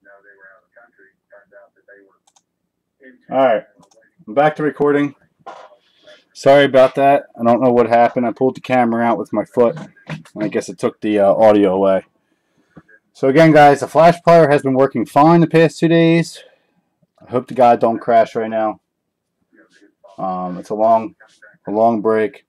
Alright, I'm back to recording. Sorry about that. I don't know what happened. I pulled the camera out with my foot. I guess it took the audio away. So again, guys, the flash player has been working fine the past 2 days. I hope the guy don't crash right now. It's a long break.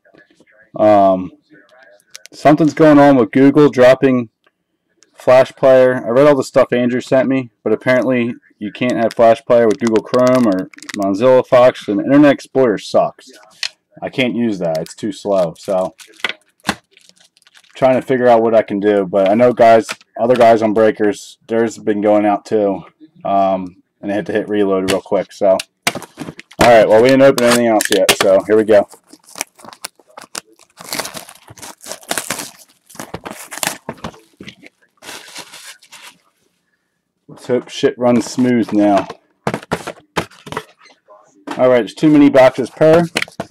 Something's going on with Google dropping Flash Player. I read all the stuff Andrew sent me, but apparently you can't have Flash Player with Google Chrome or Mozilla Fox, and Internet Explorer sucks. I can't use that. It's too slow. So trying to figure out what I can do, but I know other guys on breakers, theirs have been going out too, and they had to hit reload real quick. So, all right, well, we didn't open anything else yet, so here we go. Let's hope shit runs smooth now. All right, there's too many boxes per.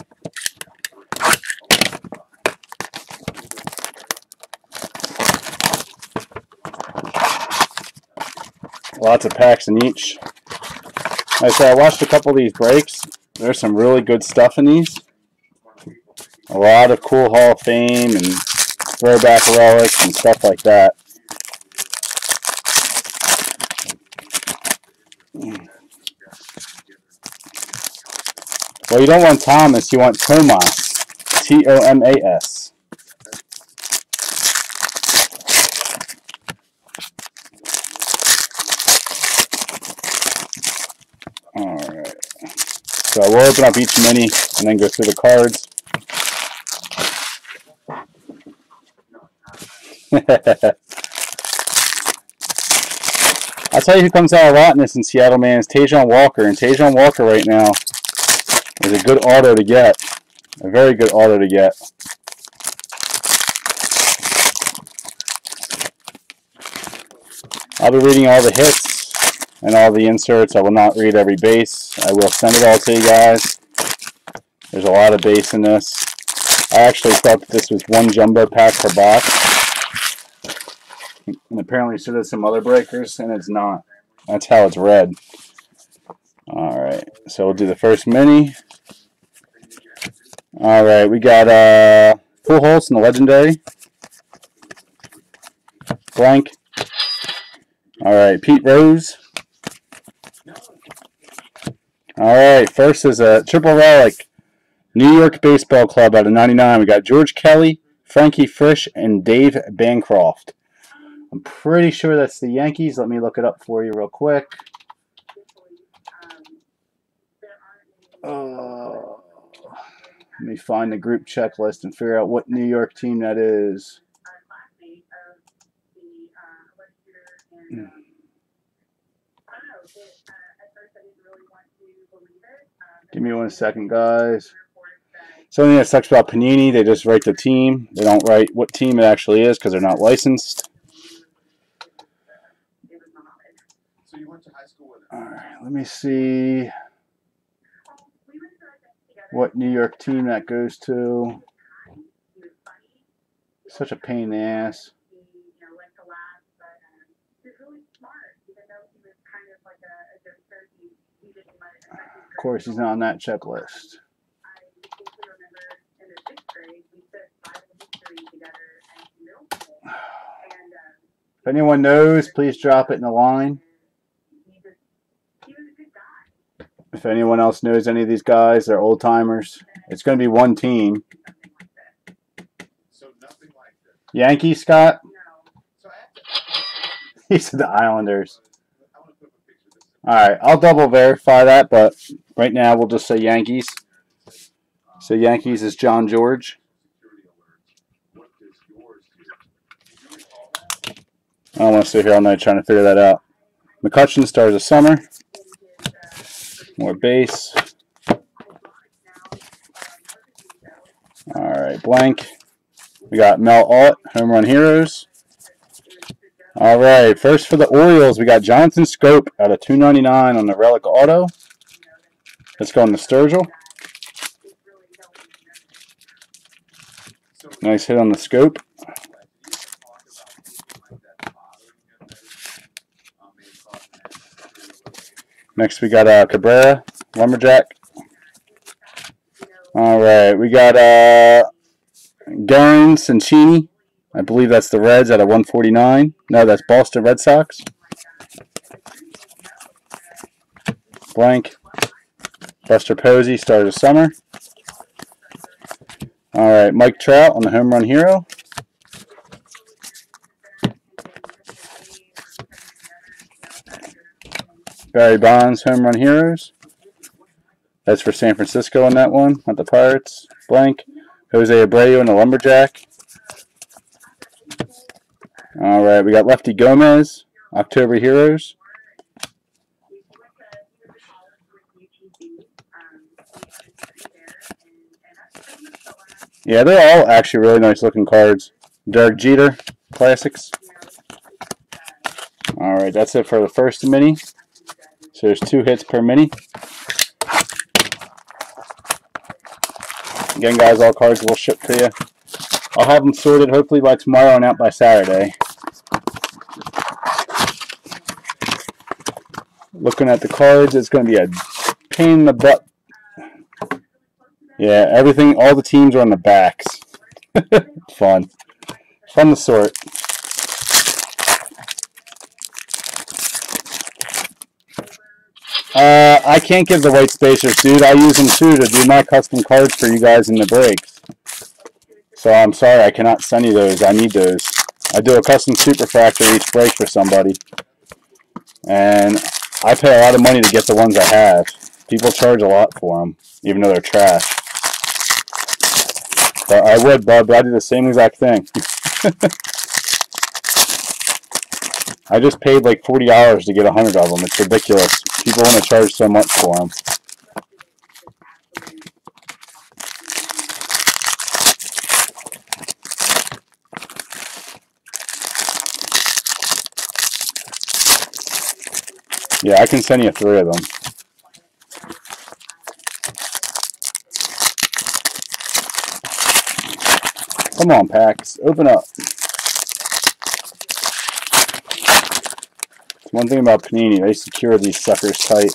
Lots of packs in each. Like I said, I watched a couple of these breaks. There's some really good stuff in these. A lot of cool Hall of Fame and throwback relics and stuff like that. Well, you don't want Thomas, you want Tomas. T-O-M-A-S. Alright. So we'll open up each mini and then go through the cards. I'll tell you who comes out a lot in this in Seattle, man, is Tajon Walker. And Tajon Walker right now is a good auto to get. A very good auto to get. I'll be reading all the hits and all the inserts. I will not read every base. I will send it all to you guys. There's a lot of base in this. I actually thought that this was one jumbo pack per box. And apparently so does some other breakers, and it's not. That's how it's read. Alright, so we'll do the first mini. Alright, we got Pujols in the Legendary. Blank. Alright, Pete Rose. Alright, first is a triple relic. New York Baseball Club out of 99. We got George Kelly, Frankie Frisch, and Dave Bancroft. I'm pretty sure that's the Yankees. Let me look it up for you real quick. Let me find the group checklist and figure out what New York team that is. Give me 1 second, guys. Something that sucks about Panini, they just write the team. They don't write what team it actually is because they're not licensed. Alright, let me see what New York team that goes to. Such a pain in the ass. Of course, he's not on that checklist. If anyone knows, please drop it in the line. If anyone else knows any of these guys, they're old timers. It's going to be one team. Yankees, Scott? He said the Islanders. Alright, I'll double verify that, but right now we'll just say Yankees. So Yankees is John George. I don't want to sit here all night trying to figure that out. McCutcheon, Stars of Summer. More base. Alright, blank. We got Mel Alt, Home Run Heroes. Alright, first for the Orioles, we got Jonathan Scope out of 299 on the Relic Auto. Let's go on the Sturgill. Nice hit on the Scope. Next we got Cabrera, Lumberjack. Alright, we got Garen Cecchini. I believe that's the Reds at a 149. No, that's Boston Red Sox. Blank. Buster Posey, start of summer. Alright, Mike Trout on the home run hero. Barry Bonds, home run heroes. That's for San Francisco on that one, not the Pirates. Blank. Jose Abreu and the Lumberjack. Alright, we got Lefty Gomez, October Heroes. Yeah, they're all actually really nice looking cards. Derek Jeter, Classics. Alright, that's it for the first mini. So there's 2 hits per mini. Again, guys, all cards will ship to you. I'll have them sorted hopefully by tomorrow and out by Saturday. Looking at the cards, it's going to be a pain in the butt. Yeah, everything, all the teams are on the backs. Fun. Fun to sort. I can't give the white spacers, dude. I use them too to do my custom cards for you guys in the breaks. So I'm sorry, I cannot send you those. I need those. I do a custom super factor each break for somebody. And I pay a lot of money to get the ones I have. People charge a lot for them, even though they're trash. But I would, bud, but I do the same exact thing. I just paid like $40 to get 100 of them. It's ridiculous. People want to charge so much for them. Yeah, I can send you 3 of them. Come on, packs. Open up. One thing about Panini, they secure these suckers tight.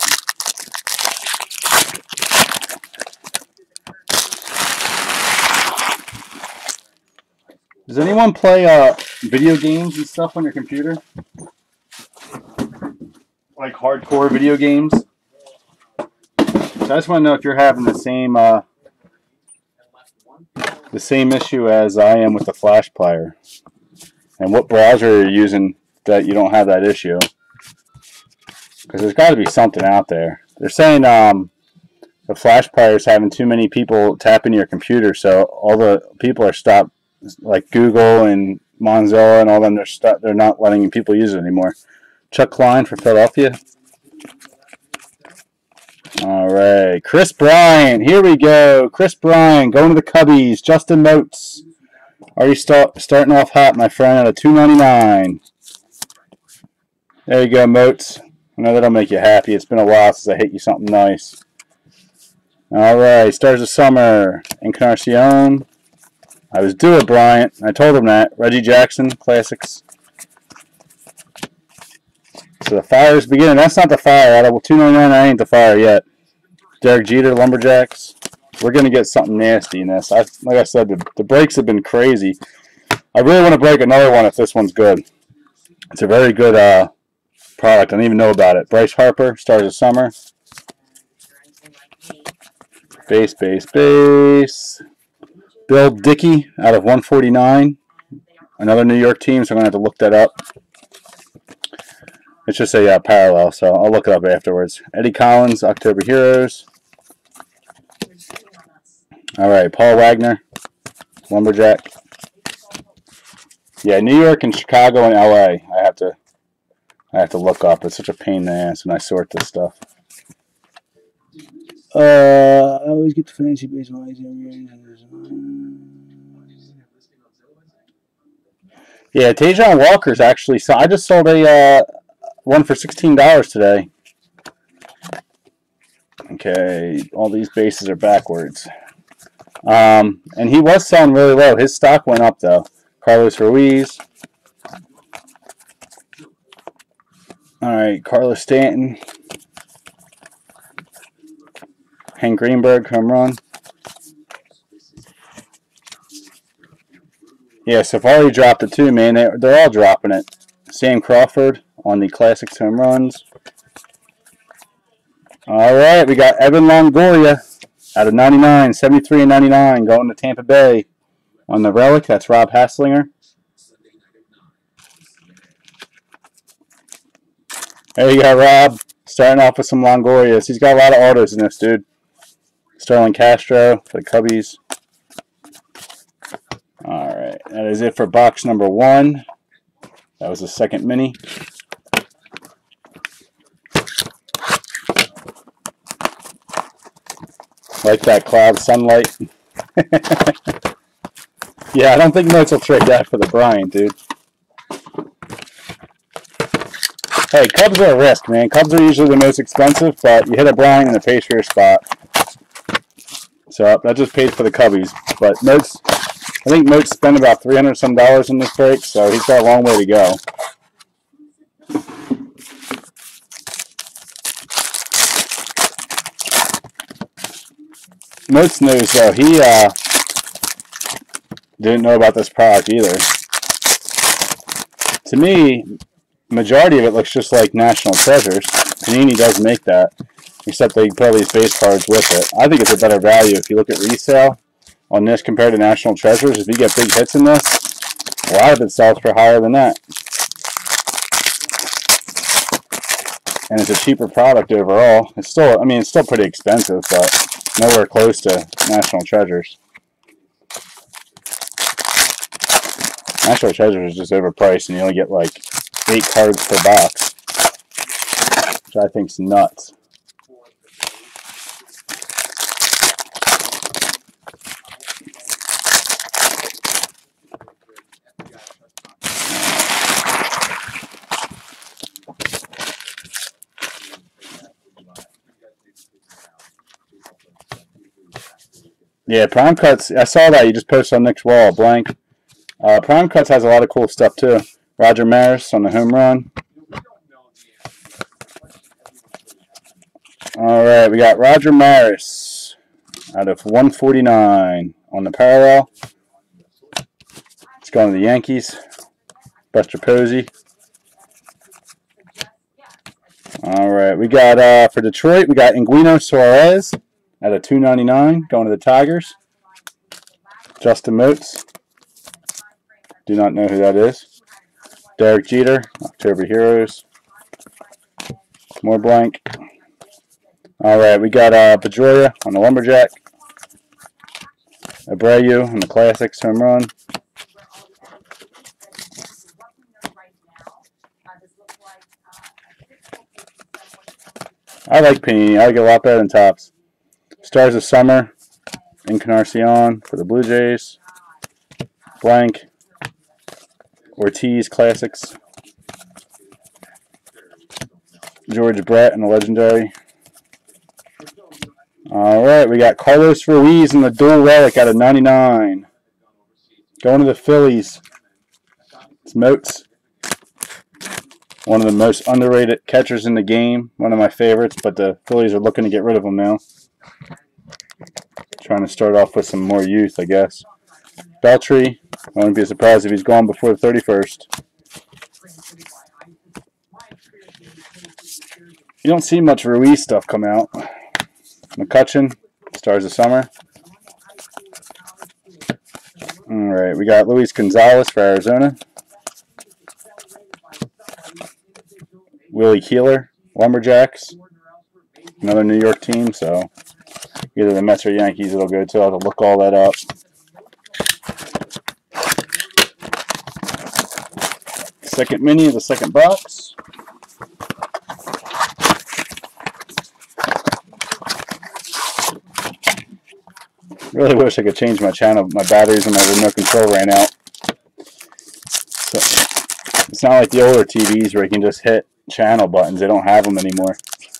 Does anyone play video games and stuff on your computer? Like hardcore video games? So I just want to know if you're having the same issue as I am with the Flash Player. And what browser you're using that you don't have that issue. Because there's got to be something out there. They're saying the Flash Player is having too many people tap into your computer, so all the people are stopped, like Google and Mozilla and all them, they're not letting people use it anymore. Chuck Klein for Philadelphia. Alright, Chris Bryant, here we go. Chris Bryant going to the Cubbies. Justin Moats. Are you starting off hot, my friend, at a $2.99. There you go, Moats. I know that'll make you happy. It's been a while since I hit you something nice. Alright, Stars of Summer. Encarnacion. I was due a Bryant. I told him that. Reggie Jackson, Classics. So the fire's beginning. That's not the fire. Out of $2.99, that ain't the fire yet. Derek Jeter, Lumberjacks. We're going to get something nasty in this. Like I said, the breaks have been crazy. I really want to break another one if this one's good. It's a very good product. I don't even know about it. Bryce Harper, Stars of Summer. Base. Bill Dickey out of 149. Another New York team, so I'm going to have to look that up. It's just a parallel, so I'll look it up afterwards. Eddie Collins, October Heroes. Alright, Paul Wagner, Lumberjack. Yeah, New York and Chicago and LA. I have to look up. It's such a pain in the ass when I sort this stuff. I always get the fancy baseball. Yeah, Tajon Walker's actually. So I just sold a one for $16 today. Okay, all these bases are backwards. And he was selling really low. His stock went up though. Carlos Ruiz. All right, Carlos Stanton. Hank Greenberg, home run. Yeah, Safari dropped it too, man. They're all dropping it. Sam Crawford on the Classics home runs. All right, we got Evan Longoria out of 99, 73 and 99, going to Tampa Bay on the relic. That's Rob Hasslinger. There you go, Rob. Starting off with some Longorias. He's got a lot of autos in this, dude. Sterling Castro for the Cubbies. All right, that is it for box number 1. That was the second mini. Like that cloud sunlight. Yeah, I don't think Moats will trade that for the Bryant, dude. Hey, Cubs are a risk, man. Cubs are usually the most expensive, but you hit a Bryant in the pays for your spot. So that just paid for the Cubbies. But Moats, I think Moats spent about $300 some in this break, so he's got a long way to go. Moats knows, though, he didn't know about this product either. To me, majority of it looks just like National Treasures. Panini does make that, except they put all these base cards with it. I think it's a better value if you look at resale on this compared to National Treasures. If you get big hits in this, a lot of it sells for higher than that. And it's a cheaper product overall. It's still, I mean, it's still pretty expensive, but nowhere close to National Treasures. National Treasures is just overpriced, and you only get like 8 cards per box, which I think's nuts. Yeah, Prime Cuts, I saw that. You just posted on Nick's wall, blank. Prime Cuts has a lot of cool stuff, too. Roger Maris on the home run. All right, we got Roger Maris out of 149 on the parallel. It's going to the Yankees. Buster Posey. All right, we got, for Detroit, we got Inguino Suarez out of 299 going to the Tigers. Justin Moats. Do not know who that is. Derek Jeter, October Heroes. More blank. All right, we got Pedroia on the Lumberjack. Abreu on the Classics home run. I like Panini. I like it a lot better than Topps. Stars of Summer. Encarnacion for the Blue Jays. Blank. Ortiz Classics. George Brett and the Legendary. Alright, we got Carlos Ruiz in the dual relic out of 99. Going to the Phillies. It's Moats. One of the most underrated catchers in the game. One of my favorites, but the Phillies are looking to get rid of him now. Trying to start off with some more youth, I guess. Beltry. I wouldn't be surprised if he's gone before the 31st. You don't see much Ruiz stuff come out. McCutchen, Stars of Summer. Alright, we got Luis Gonzalez for Arizona. Willie Keeler, Lumberjacks. Another New York team, so either the Mets or Yankees it'll go to. I'll have to look all that up. Second mini of the second box. Really wish I could change my channel. My batteries and my remote control ran out. So it's not like the older TVs where you can just hit channel buttons. They don't have them anymore.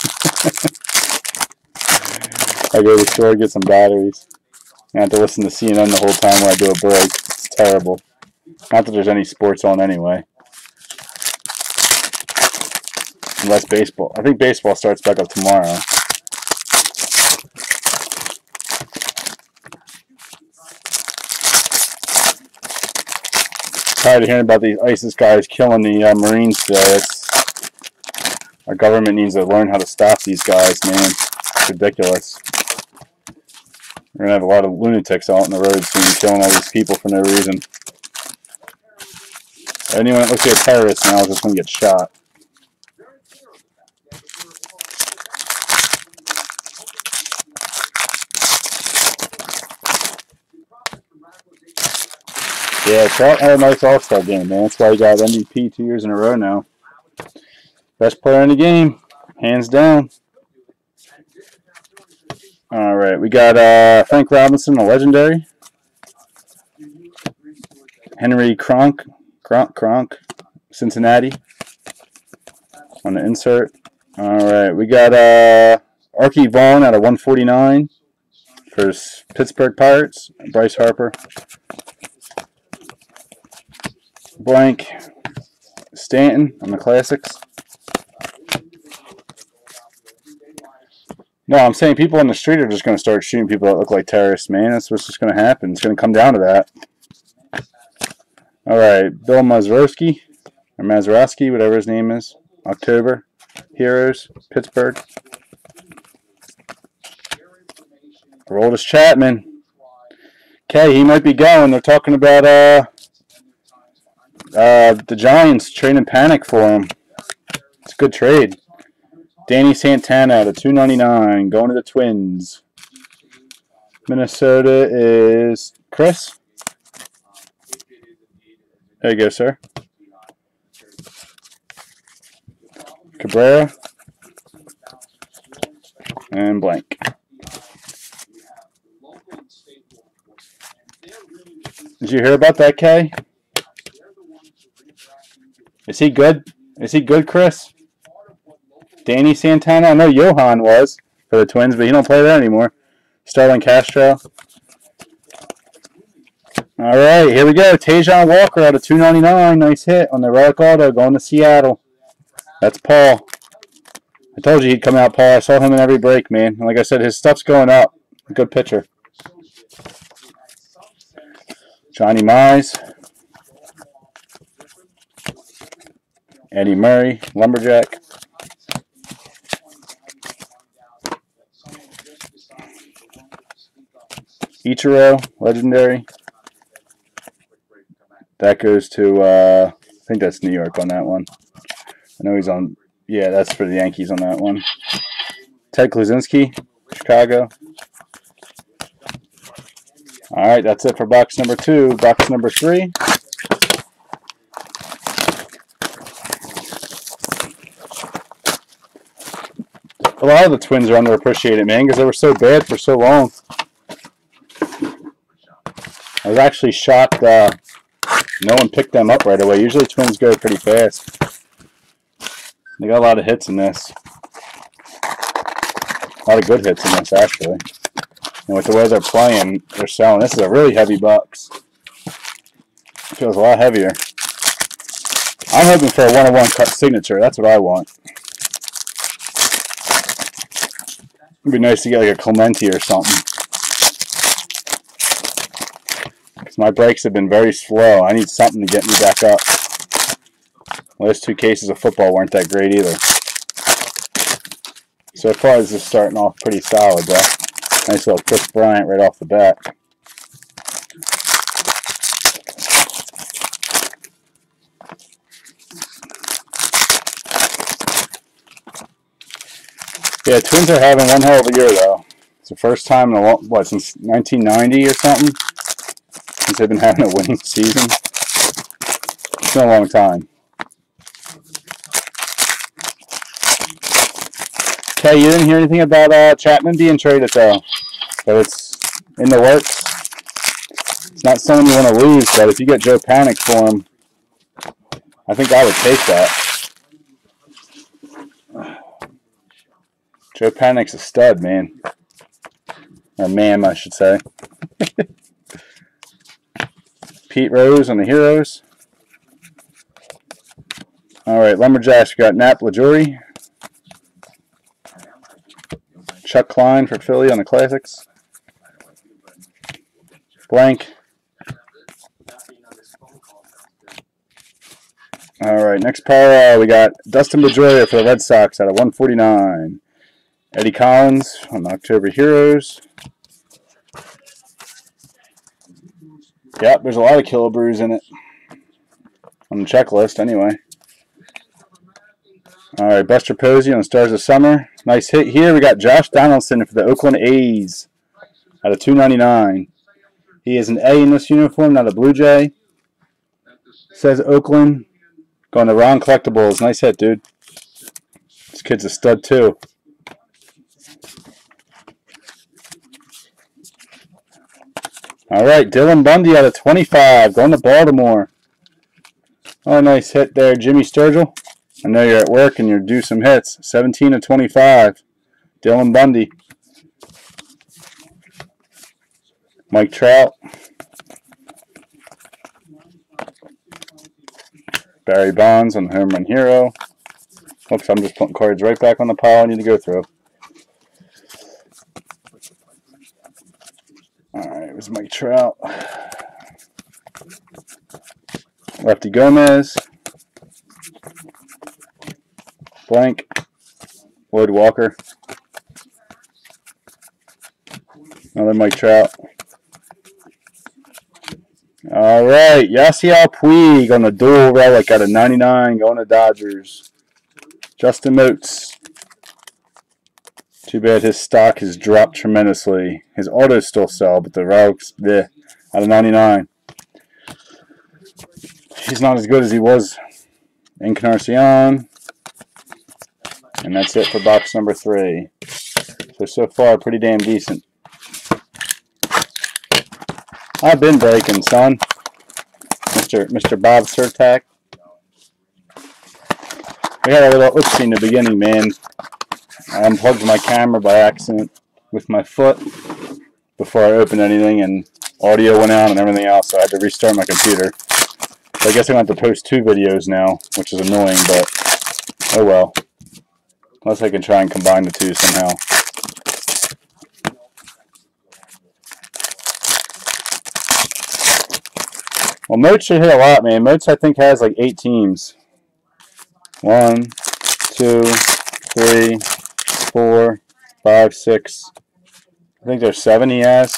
I go to the store, get some batteries. I have to listen to CNN the whole time when I do a break. It's terrible. Not that there's any sports on anyway. Unless baseball. I think baseball starts back up tomorrow. tired of hearing about these ISIS guys killing the Marines today. Our government needs to learn how to stop these guys, man. It's ridiculous. We're going to have a lot of lunatics out on the road soon killing all these people for no reason. Anyone that looks like a terrorist now is just going to get shot. Yeah, Trout had a nice All-Star game, man. That's why he got MVP 2 years in a row now. Best player in the game, hands down. All right, we got Frank Robinson, a legendary. Henry Kronk, Cincinnati on the insert. All right, we got Archie Vaughn out of 149 for Pittsburgh Pirates. Bryce Harper. Blank. Stanton on the Classics. No, I'm saying people on the street are just going to start shooting people that look like terrorists, man. That's what's just going to happen. It's going to come down to that. All right, Bill Mazeroski, or Mazeroski, whatever his name is. October. Heroes, Pittsburgh. Aroldis Chapman. Okay, he might be going. They're talking about the Giants trading Panic for him. It's a good trade. Danny Santana at $2.99, going to the Twins. Minnesota is Chris. There you go, sir. Cabrera. And blank. Did you hear about that, Kay? Is he good? Is he good, Chris? Danny Santana? I know Johan was for the Twins, but he don't play there anymore. Starlin Castro. All right, here we go. Tajon Walker out of $2.99. Nice hit on the Relic Auto going to Seattle. That's Paul. I told you he'd come out, Paul. I saw him in every break, man. And like I said, his stuff's going up. Good pitcher. Johnny Mize. Eddie Murray, Lumberjack. Ichiro, legendary. That goes to, I think that's New York on that one. I know he's on, yeah, that's for the Yankees on that one. Ted Kluszewski, Chicago. All right, that's it for box number 2. Box number 3. A lot of the Twins are underappreciated, man, because they were so bad for so long. I was actually shocked no one picked them up right away. Usually Twins go pretty fast. They got a lot of hits in this. A lot of good hits in this, actually. And with the way they're playing, they're selling. This is a really heavy box. It feels a lot heavier. I'm hoping for a 1-on-1 cut signature. That's what I want. It'd be nice to get like a Clemente or something. Because my breaks have been very slow. I need something to get me back up. Last 2 cases of football weren't that great either. So far, this is starting off pretty solid, though. Nice little Chris Bryant right off the bat. Yeah, Twins are having one hell of a year, though. It's the first time in a long, what, since 1990 or something? Since they've been having a winning season. It's been a long time. Okay, you didn't hear anything about Chapman being traded, though. But it's in the works. It's not someone you want to lose, but if you get Joe Panic for him, I think I would take that. Joe Panic's a stud, man. Or ma'am, I should say. Pete Rose on the Heroes. All right, Lumberjacks, we got Nap LaJory. Chuck Klein for Philly on the Classics. Blank. All right, next power we got Dustin Pedroia for the Red Sox out of 149. Eddie Collins on October Heroes. Yep, there's a lot of Killebrews in it. On the checklist, anyway. All right, Buster Posey on Stars of Summer. Nice hit here. We got Josh Donaldson for the Oakland A's out of 299. He is an A in this uniform, not a Blue Jay. Says Oakland. Going to Ron Collectibles. Nice hit, dude. This kid's a stud, too. All right, Dylan Bundy out of 25. Going to Baltimore. Oh, nice hit there, Jimmy Sturgill. I know you're at work and you're due some hits. 17 of 25. Dylan Bundy. Mike Trout. Barry Bonds on the Home Run Hero. Oops, I'm just putting cards right back on the pile I need to go through. Alright, it was Mike Trout. Lefty Gomez. Blank. Lloyd Walker. Another Mike Trout. All right, Yasiel Puig on the dual relic out of 99, going to Dodgers. Justin Moats. Too bad his stock has dropped tremendously. His autos still sell, but the relics, out of 99. He's not as good as he was. Encarnacion. And that's it for box number 3. So far, pretty damn decent. I've been breaking, son. Mr. Bob Surtak. We had a little oopsie in the beginning, man. I unplugged my camera by accident with my foot before I opened anything, and audio went out and everything else, so I had to restart my computer. So I guess I'm going to have to post 2 videos now, which is annoying, but oh well. Unless I can try and combine the 2 somehow. Well, Moats should hit a lot, man. Moats, I think, has like 8 teams. 1, 2, 3, 4, 5, 6. I think there's 7 he has.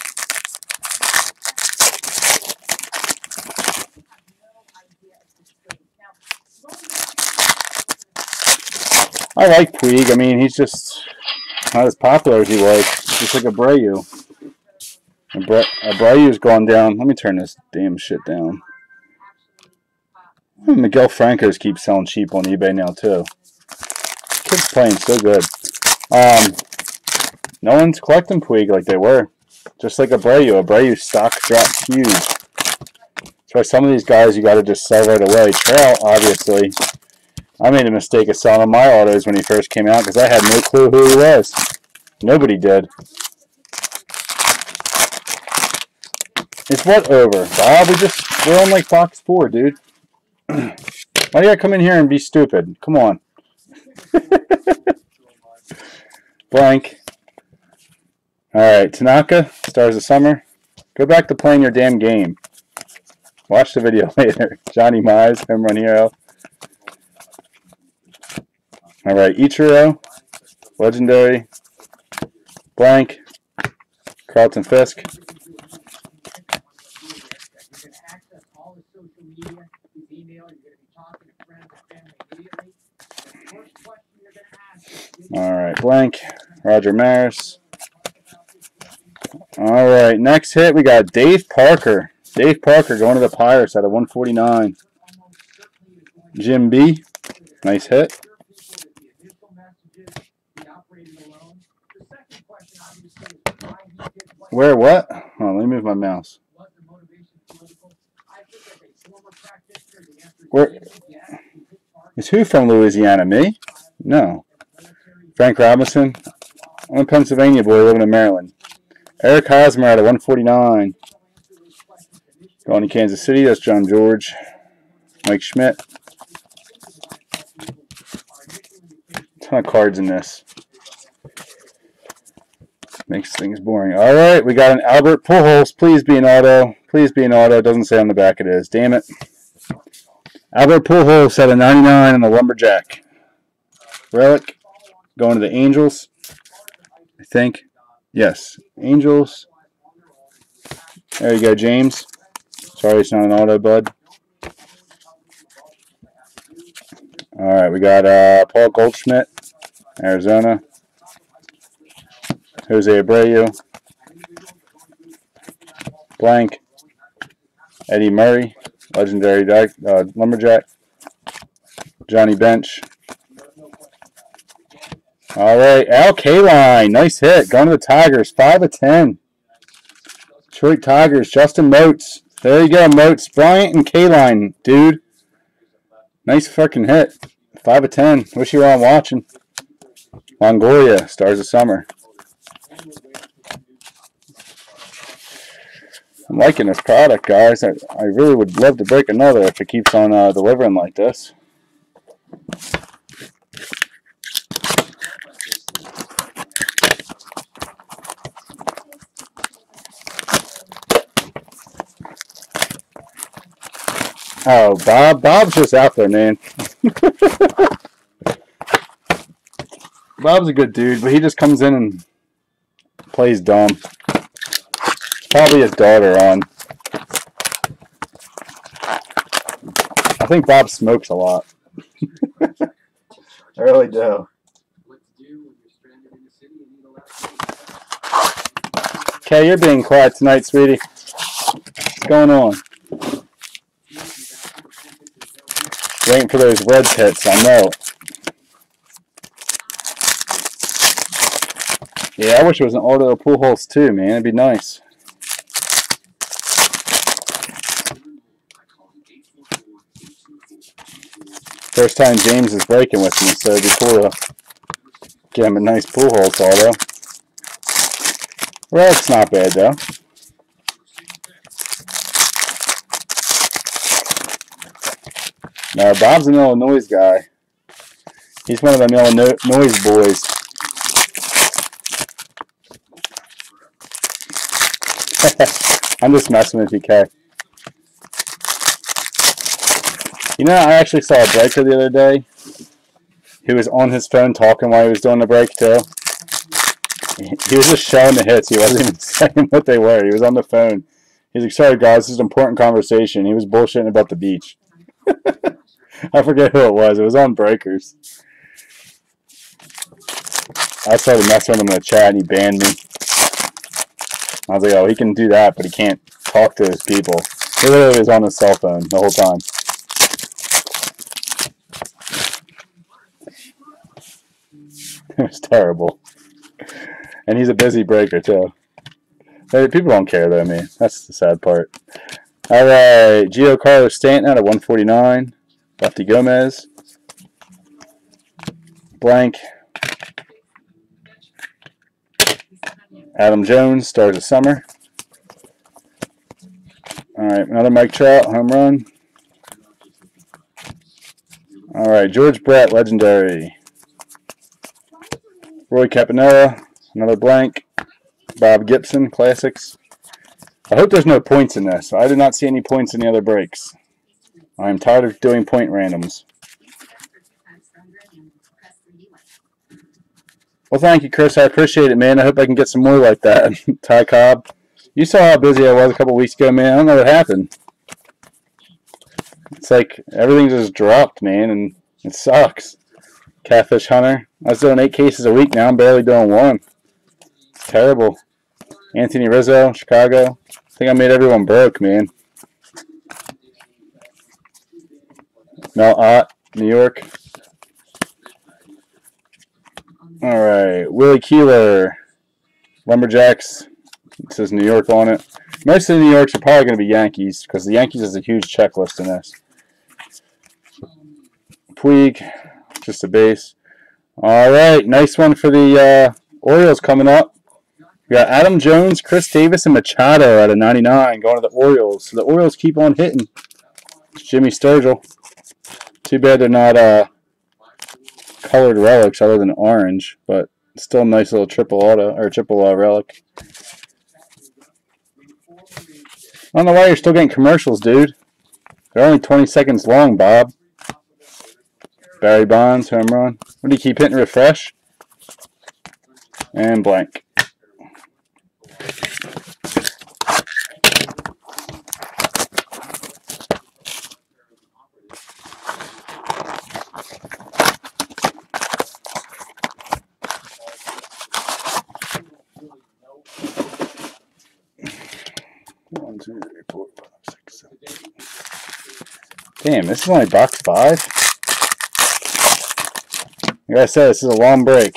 I like Puig. I mean, he's just not as popular as he was. Just like Abreu. Abreu's gone down. Let me turn this damn shit down. Miguel Franco's keeps selling cheap on eBay now too. Kid's playing so good. No one's collecting Puig like they were. Just like Abreu. Abreu's stock dropped huge. That's why some of these guys you got to just sell right away. Trout, obviously. I made a mistake of selling my autos when he first came out because I had no clue who he was. Nobody did. It's what over? Bob, we're on like Fox 4, dude. Why do you come in here and be stupid? Come on. Blank. Alright, Tanaka, Stars of Summer. Go back to playing your damn game. Watch the video later. Johnny Mize, Home Run Hero. Alright, Ichiro. Legendary. Blank. Carlton Fisk. Alright, blank. Roger Maris. Alright, next hit we got Dave Parker. Dave Parker going to the Pirates out of 149. Jim B. Nice hit. Where what? Oh, let me move my mouse. Where is who from Louisiana? Me? No. Frank Robinson. I'm a Pennsylvania boy living in Maryland. Eric Hosmer out of 149. Going to Kansas City. That's John George. Mike Schmidt. Ton of cards in this. Makes things boring. Alright, we got an Albert Pujols. Please be an auto. Please be an auto. Doesn't say on the back it is. Damn it. Albert Pujols at a 99 on the Lumberjack. Relic going to the Angels, I think. Yes, Angels. There you go, James. Sorry it's not an auto, bud. All right, we got Paul Goldschmidt, Arizona. Jose Abreu. Blank. Eddie Murray, legendary Lumberjack. Johnny Bench. All right, Al Kaline, nice hit. Going to the Tigers, 5 of 10. Detroit Tigers, Justin Moats. There you go, Moats. Bryant and Kaline, dude. Nice fucking hit. 5 of 10. Wish you were on watching. Longoria, Stars of Summer. I'm liking this product, guys. I really would love to break another if it keeps on delivering like this. Oh, Bob. Bob's just out there, man. Bob's a good dude, but he just comes in and plays dumb. Probably his daughter on. I think Bob smokes a lot. I really do. Okay, you're being quiet tonight, sweetie. What's going on? Waiting for those Reds hits, I know. Yeah, I wish it was an auto Pujols too, man. It'd be nice. First time James is breaking with me, so it'd be cool to get him a nice Pujols auto. Well, it's not bad though. No, Bob's an Illinois guy. He's one of them Illinois boys. I'm just messing with you, Kay. You know, I actually saw a breaker the other day. He was on his phone talking while he was doing the break, too. He was just showing the hits. He wasn't even saying what they were. He was on the phone. He's like, sorry, guys, this is an important conversation. He was bullshitting about the beach. I forget who it was. It was on Breakers. I started messing with him in the chat, and he banned me. I was like, oh, he can do that, but he can't talk to his people. He literally was on his cell phone the whole time. It was terrible. And he's a busy breaker, too. People don't care, though, man. That's the sad part. All right, Giancarlo Stanton out of 149. Lefty Gomez. Blank. Adam Jones, Stars of Summer. All right, another Mike Trout, home run. All right, George Brett, legendary. Roy Capanella, another blank. Bob Gibson, classics. I hope there's no points in this. I did not see any points in the other breaks. I'm tired of doing point randoms. Well, thank you, Chris. I appreciate it, man. I hope I can get some more like that. Ty Cobb. You saw how busy I was a couple weeks ago, man. I don't know what happened. It's like everything just dropped, man, and it sucks. Catfish Hunter. I was doing 8 cases a week. Now I'm barely doing 1. It's terrible. Anthony Rizzo, Chicago. I think I made everyone broke, man. Mel Ott, New York. All right, Willie Keeler, Lumberjacks. It says New York on it. Most of the New Yorks are probably going to be Yankees because the Yankees has a huge checklist in this. Puig, just a base. All right, nice one for the Orioles coming up. We got Adam Jones, Chris Davis, and Machado at a 99 going to the Orioles. So the Orioles keep on hitting. It's Jimmy Sturgill. Too bad they're not colored relics other than orange, but still a nice little triple auto or triple relic. I don't know why you're still getting commercials, dude. They're only 20 seconds long, Bob. Barry Bonds, home run. What do you keep hitting refresh? And blank. One, two, three, four, five, six, 7, 8. Damn, this is only box 5? Like I said, this is a long break.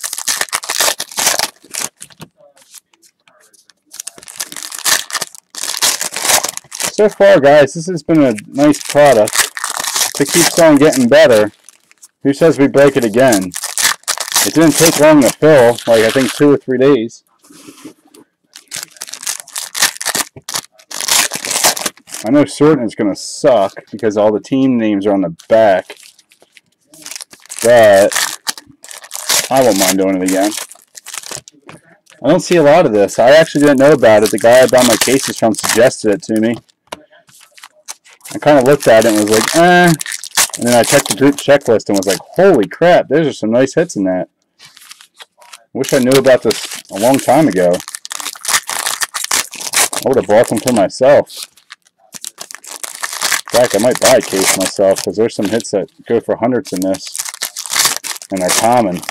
So far, guys, this has been a nice product. If it keeps on getting better, who says we break it again? It didn't take long to fill, like I think 2 or 3 days. I know sorting is going to suck because all the team names are on the back, but I won't mind doing it again. I don't see a lot of this. I actually didn't know about it. The guy I bought my cases from suggested it to me. I kind of looked at it and was like, eh. And then I checked the group checklist and was like, holy crap, those are some nice hits in that. Wish I knew about this a long time ago. I would have bought them for myself. In fact, I might buy a case myself because there's some hits that go for hundreds in this. And they're common.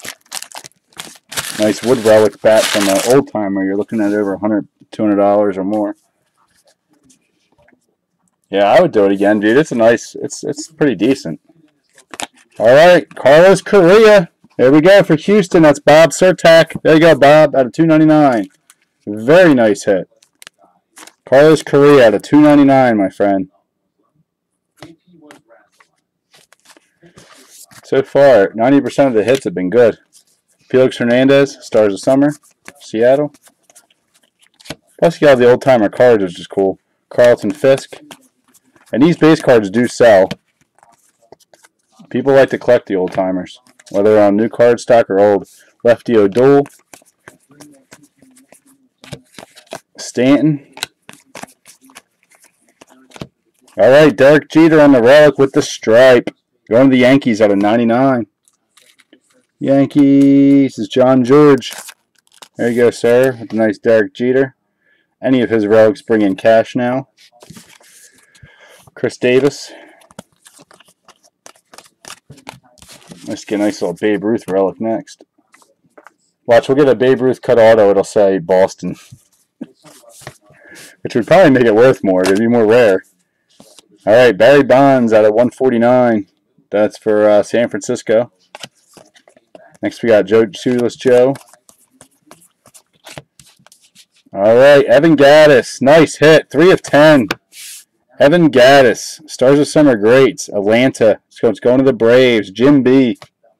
Nice wood relic bat from an old timer. You're looking at over $100, $200 or more. Yeah, I would do it again, dude. It's a nice, it's pretty decent. All right, Carlos Correa. There we go for Houston. That's Bob Surtak. There you go, Bob, out of $2.99. Very nice hit. Carlos Correa out of $2.99, my friend. So far, 90% of the hits have been good. Felix Hernandez, Stars of Summer, Seattle. Plus, you have the old-timer cards, which is cool. Carlton Fisk. And these base cards do sell. People like to collect the old-timers, whether they're on new card stock or old. Lefty O'Doul. Stanton. All right, Derek Jeter on the relic with the stripe. Going to the Yankees out of 99. Yankees is John George. There you go, sir. With a nice Derek Jeter. Any of his relics bring in cash now. Chris Davis. Let's get a nice little Babe Ruth relic next. Watch, we'll get a Babe Ruth cut auto. It'll say Boston. Which would probably make it worth more. It'd be more rare. All right, Barry Bonds out of 149. That's for San Francisco. Next, we got Shoeless Joe. All right, Evan Gattis. Nice hit. 3 of 10. Evan Gattis. Stars of Summer Greats. Atlanta. So it's going to the Braves. Jim B.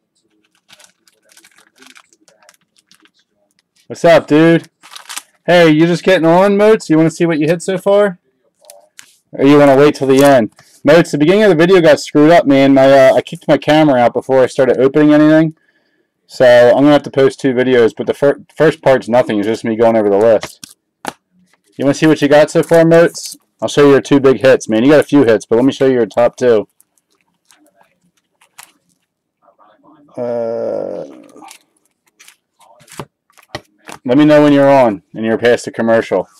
What's up, dude? Hey, you just getting on, Moats? You want to see what you hit so far? Or you want to wait till the end? Moats, the beginning of the video got screwed up, man. I kicked my camera out before I started opening anything. So I'm going to have to post 2 videos, but the first part's nothing. It's just me going over the list. You want to see what you got so far, Moats? I'll show you your 2 big hits, man. You got a few hits, but let me show you your top 2. Let me know when you're on and you're past the commercial.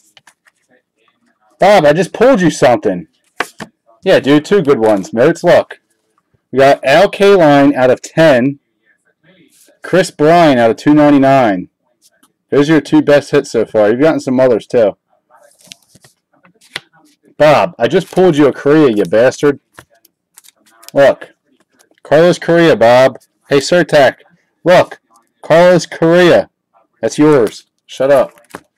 Bob, I just pulled you something. Yeah, dude, 2 good ones. Moats, look. We got Al Kaline out of 10. Chris Bryan out of 299. Those are your 2 best hits so far. You've gotten some others, too. Bob, I just pulled you a Correa, you bastard. Look. Carlos Correa, Bob. Hey, Surtak. Look. Carlos Correa. That's yours. Shut up.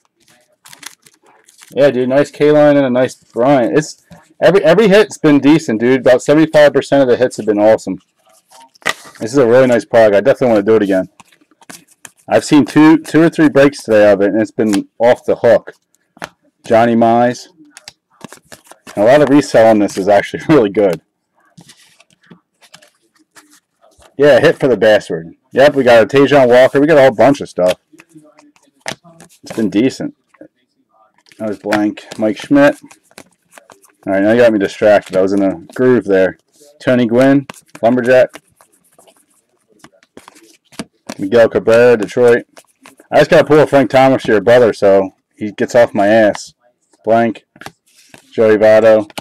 Yeah, dude. Nice K-line and a nice Bryan. It's every hit's been decent, dude. About 75% of the hits have been awesome. This is a really nice product. I definitely want to do it again. I've seen two or three breaks today of it, and it's been off the hook. Johnny Mize. And a lot of resell on this is actually really good. Yeah, hit for the bastard. Yep, we got a Tajon Walker. We got a whole bunch of stuff. It's been decent. That was blank. Mike Schmidt. All right, now you got me distracted. I was in a groove there. Tony Gwynn, Lumberjack. Miguel Cabrera, Detroit. I just got to pull a Frank Thomas to your brother so he gets off my ass. Blank. Joey Votto.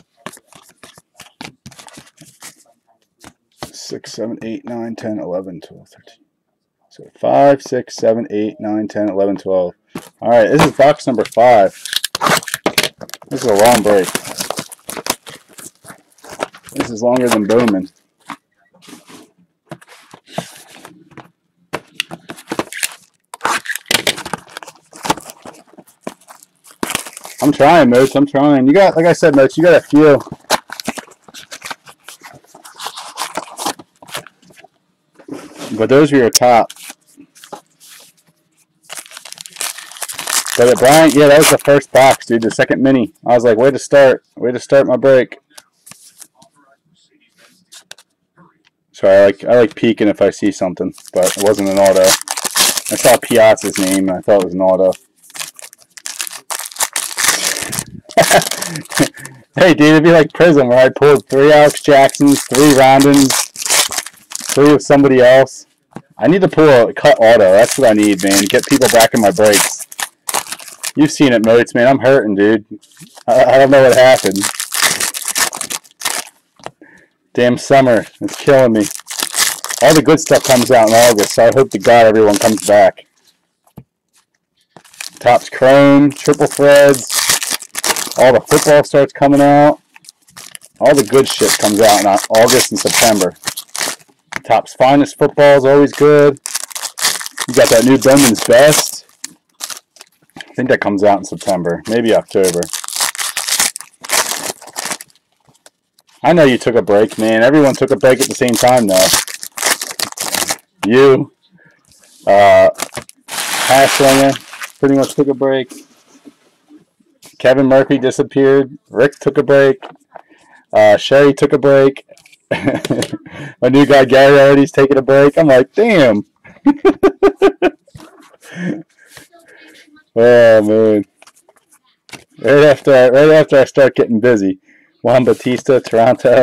6, 7, 8, 9, 10, 11, 12, 13. So 5, 6, 7, 8, 9, 10, 11, 12. All right, this is box number 5. This is a long break. This is longer than Bowman. I'm trying, Moats. I'm trying. You got, like I said, Moats, you got a few. But those are your top. But at Bryant, yeah, that was the first box, dude. The second mini. I was like, way to start. Way to start my break. Sorry, I like peeking if I see something, but it wasn't an auto. I saw Piazza's name, and I thought it was an auto. Hey, dude, it'd be like Prism, where I pulled 3 Alex Jacksons, 3 Rondons, 3 of somebody else. I need to pull a cut auto. That's what I need, man. Get people back in my breaks. You've seen it, Moats, man. I'm hurting, dude. I don't know what happened. Damn summer. It's killing me. All the good stuff comes out in August, so I hope to God everyone comes back. Topps Chrome, triple threads. All the football starts coming out. All the good shit comes out in August and September. Topps Finest football is always good. You got that new Bowman's Best. I think that comes out in September, maybe October. I know you took a break, man. Everyone took a break at the same time, though. You, Hashlinger, pretty much took a break. Kevin Murphy disappeared. Rick took a break. Sherry took a break. My new guy Gary already's taking a break. I'm like, damn. Oh man. Right after I start getting busy. Juan Bautista, Toronto.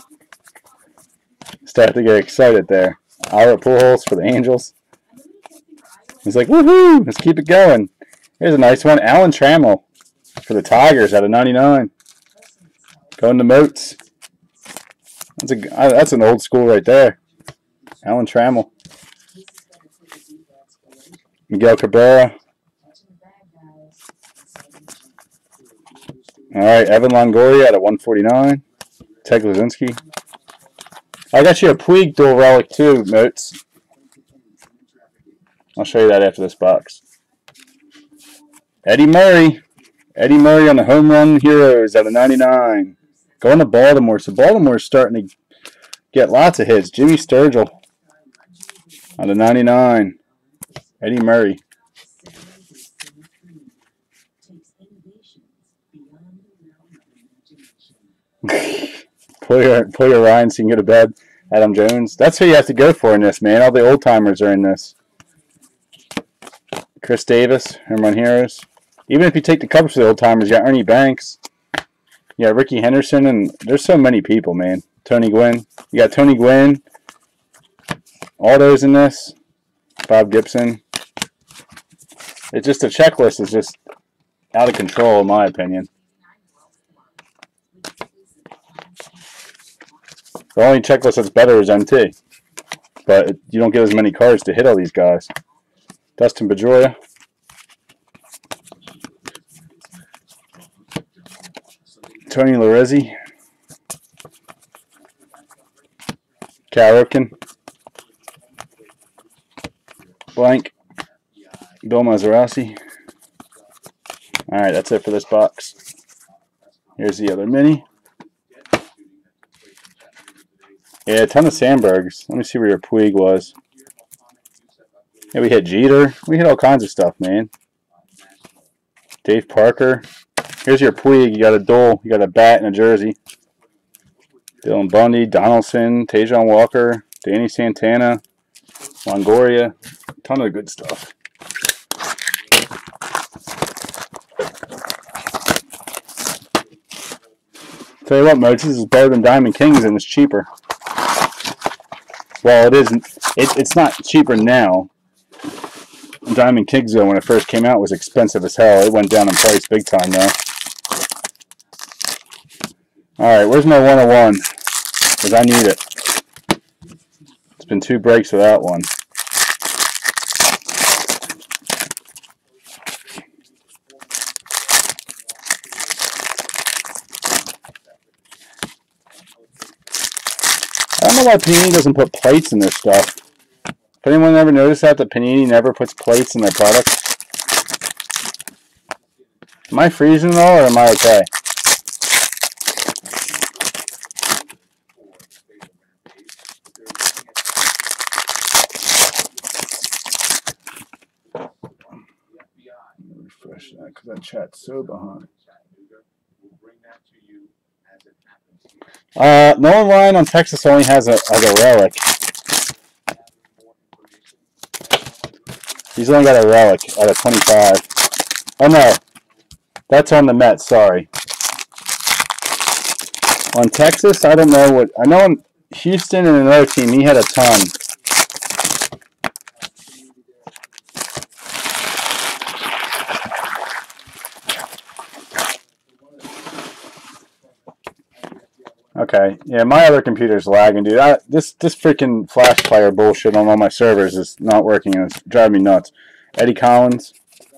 Start to get excited there. Ira Pujols for the Angels. He's like, woohoo! Let's keep it going. Here's a nice one. Alan Trammell for the Tigers out of 99. Going to Moats. That's an old school right there. Alan Trammell. Miguel Cabrera. All right, Evan Longoria out of 149. Ted Luzinski. I got you a Puig dual relic too, Moats. I'll show you that after this box. Eddie Murray. Eddie Murray on the Home Run Heroes out of 99. Going to Baltimore. So Baltimore's starting to get lots of hits. Jimmy Sturgill out of 99. Eddie Murray. pull your Ryan so you can go to bed. Adam Jones. That's who you have to go for in this, man. All the old timers are in this. Chris Davis, Home Run Heroes. Even if you take the Cubs for the old timers, you got Ernie Banks. You got Ricky Henderson, and there's so many people, man. Tony Gwynn. You got Tony Gwynn. All those in this. Bob Gibson. It's just the checklist is just out of control, in my opinion. The only checklist that's better is MT. But you don't get as many cards to hit all these guys. Dustin Pedroia. Tony Lorenzi. Cal Ripken. Blank. Bill Mazeroski. Alright, that's it for this box. Here's the other mini. Yeah, a ton of Sandbergs. Let me see where your Puig was. Yeah, we hit Jeter. We hit all kinds of stuff, man. Dave Parker. Here's your Puig. You got a duel. You got a bat and a jersey. Dylan Bundy, Donaldson, Tajon Walker, Danny Santana, Longoria. A ton of good stuff. Tell you what, Moats, this is better than Diamond Kings and it's cheaper. Well, it isn't. It's not cheaper now. Diamond Kings, though, when it first came out, was expensive as hell. It went down in price big time, though. Alright, where's my 101? Because I need it. It's been 2 breaks without one. I don't know why Panini doesn't put plates in their stuff. If anyone ever noticed that Panini never puts plates in their products? Am I freezing at all, or am I okay? Refresh that because that chat's so behind. Nolan Ryan on Texas only has a relic. He's only got a relic out of 25. Oh no, that's on the Mets. Sorry. On Texas, I don't know what. I know on Houston and another team, he had a ton. Okay, yeah, my other computer's lagging, dude. This freaking Flash Player bullshit on all my servers is not working, and it's driving me nuts. Eddie Collins.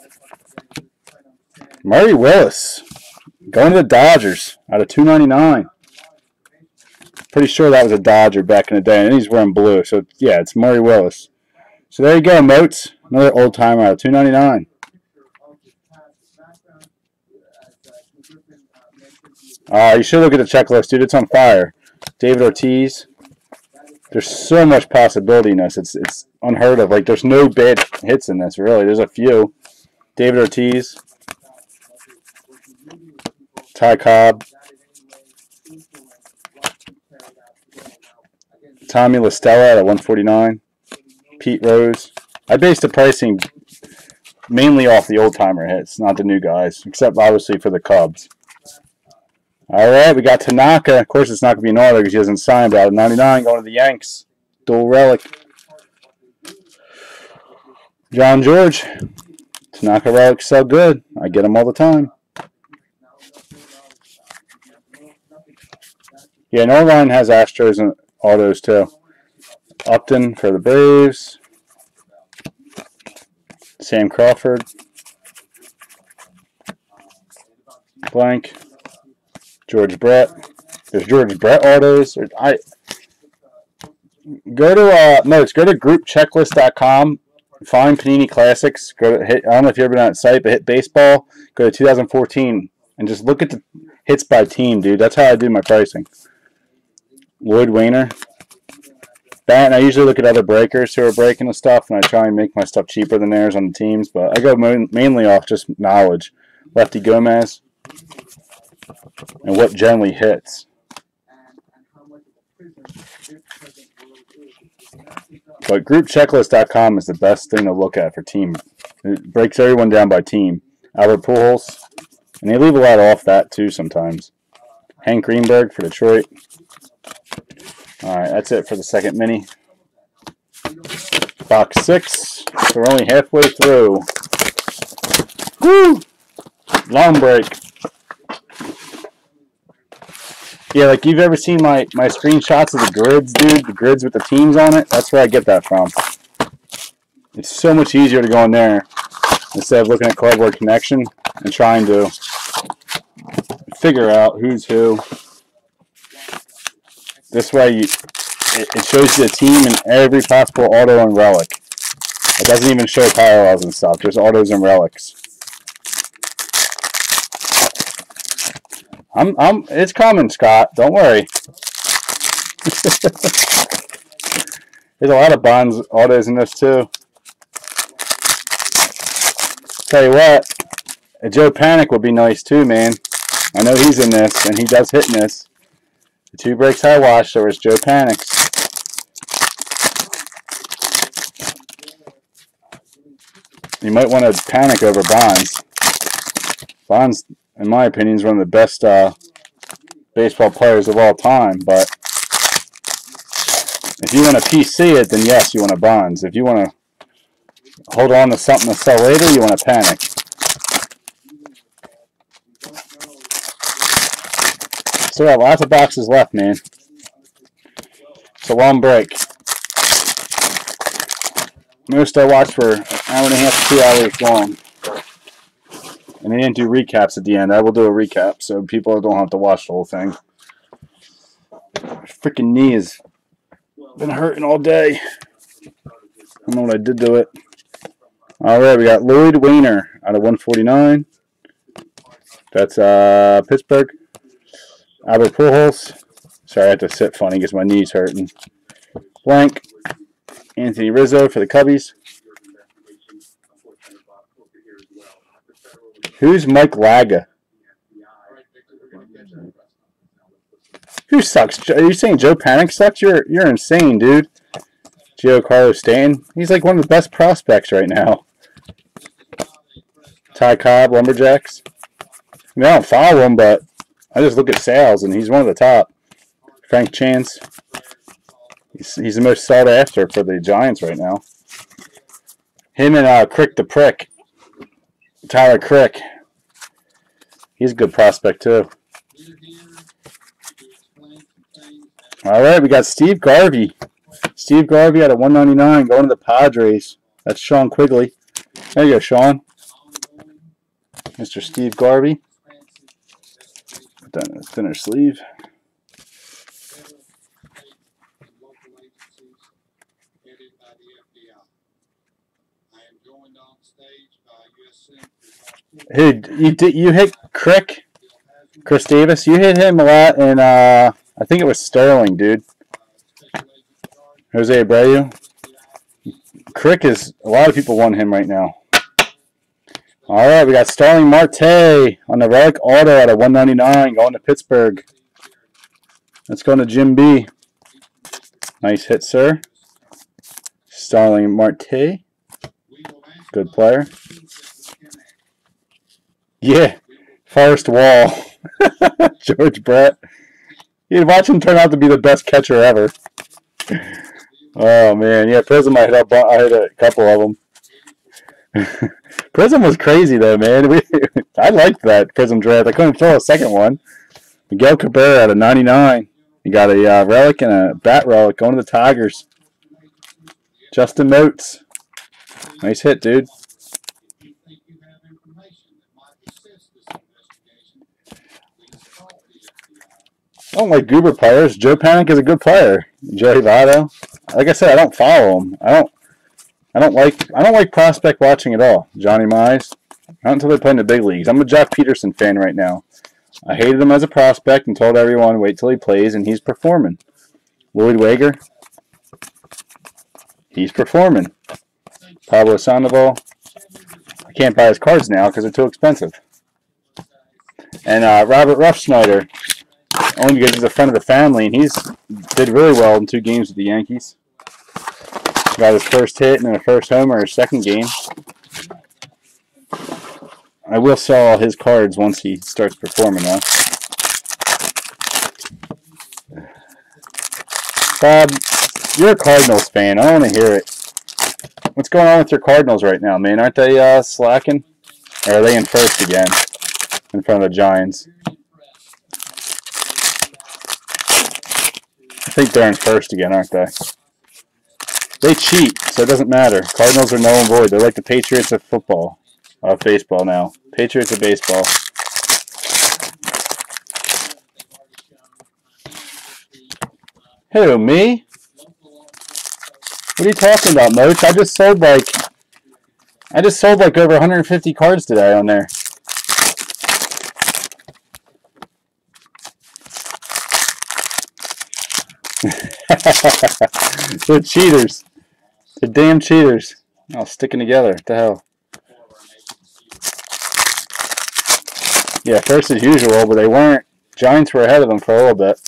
Murray Willis. Going to the Dodgers out of $2.99. Pretty sure that was a Dodger back in the day, and he's wearing blue. So, yeah, it's Murray Willis. So, there you go, Moats. Another old-timer out of $2.99. You should look at the checklist, dude. It's on fire. David Ortiz. There's so much possibility in this. It's unheard of. Like, there's no bad hits in this, really. There's a few. David Ortiz. Ty Cobb. Tommy La Stella at 149. Pete Rose. I based the pricing mainly off the old-timer hits, not the new guys, except obviously for the Cubs. All right, we got Tanaka. Of course, it's not going to be an auto because he hasn't signed, but out of 99 going to the Yanks. Dual relic. John George. Tanaka relics so good. I get them all the time. Yeah, Nolan has Astros and autos too. Upton for the Braves. Sam Crawford. Blank. George Brett. There's George Brett autos. Go to groupchecklist.com. Find Panini Classics. I don't know if you've ever been on that site, but hit baseball. Go to 2014 and just look at the hits by team, dude. That's how I do my pricing. Lloyd Wainer. That, and I usually look at other breakers who are breaking the stuff, and I try and make my stuff cheaper than theirs on the teams. But I go mainly off just knowledge. Lefty Gomez. And what generally hits. But groupchecklist.com is the best thing to look at for team. It breaks everyone down by team. Albert Pujols. And they leave a lot off that too sometimes. Hank Greenberg for Detroit. Alright, that's it for the second mini. Box 6. So we're only halfway through. Woo! Long break. Yeah, like you've ever seen my screenshots of the grids, dude? The grids with the teams on it? That's where I get that from. It's so much easier to go in there instead of looking at Cardboard Connection and trying to figure out who's who. This way, it shows you the team in every possible auto and relic. It doesn't even show parallels and stuff. There's autos and relics. It's coming, Scott. Don't worry. There's a lot of Bonds autos in this too. Tell you what, a Joe Panic would be nice too, man. I know he's in this, and he does hit in this. The 2 breaks I watched, there was Joe Panic's. You might want to panic over Bonds. Bonds, in my opinion, is one of the best baseball players of all time, but if you want to PC it, then yes, you want a Bonds. If you want to hold on to something to sell later, you want to panic. Still got lots of boxes left, man. It's a long break. Most I watched for an hour and a half to 2 hours long. And they didn't do recaps at the end. I will do a recap so people don't have to watch the whole thing. Freaking knee has been hurting all day. I don't know what I did to it. Alright, we got Lloyd Wainer out of 149. That's Pittsburgh. Albert Pujols. Sorry, I have to sit funny because my knee's hurting. Blank. Anthony Rizzo for the Cubbies. Who's Mike Laga? Who sucks? Are you saying Joe Panic sucks? You're insane, dude. Giancarlo Stanton. He's like one of the best prospects right now. Ty Cobb, Lumberjacks. I mean, I don't follow him, but I just look at sales, and he's one of the top. Frank Chance. He's the most sought after for the Giants right now. Him and Crick the Prick. Tyler Crick. He's a good prospect, too. All right, we got Steve Garvey. Steve Garvey out of 199 going to the Padres. That's Sean Quigley. There you go, Sean. Mr. Steve Garvey. Put that in a thinner sleeve. Hey, you hit Crick, Chris Davis. You hit him a lot, and I think it was Sterling, dude. Jose Abreu. Crick is a lot of people want him right now. All right, we got Starling Marte on the relic auto out of 199 going to Pittsburgh. Let's go to Jim B. Nice hit, sir. Starling Marte. Good player. Yeah, Forrest Wall. George Brett. You'd watch him turn out to be the best catcher ever. Oh, man. Yeah, Prism, I hit a couple of them. Prism was crazy, though, man. I liked that Prism draft. I couldn't throw a second one. Miguel Cabrera out of 99. You got a relic and a bat relic going to the Tigers. Justin Moats. Nice hit, dude. I don't like goober players. Joe Panic is a good player. Joey Votto. Like I said, I don't follow him. I don't like prospect watching at all. Johnny Mize. Not until they play in the big leagues. I'm a Jock Peterson fan right now. I hated him as a prospect and told everyone wait till he plays, and he's performing. Lloyd Wager. He's performing. Pablo Sandoval. I can't buy his cards now because they're too expensive. And Robert Ruffsnyder. Only because he's a friend of the family, and he's did really well in 2 games with the Yankees. Got his first hit and then a first homer his second game. I will sell all his cards once he starts performing, though. Bob, you're a Cardinals fan. I want to hear it. What's going on with your Cardinals right now, man? Aren't they slacking? Or are they in first again in front of the Giants? I think they're in first again, aren't they? They cheat, so it doesn't matter. Cardinals are null and void. They're like the Patriots of football, of baseball now. Patriots of baseball. Who, me? What are you talking about, Moach? I just sold like over 150 cards today on there. They're cheaters. They're damn cheaters. Oh, sticking together. What the hell? Yeah, first as usual, but they weren't. Giants were ahead of them for a little bit.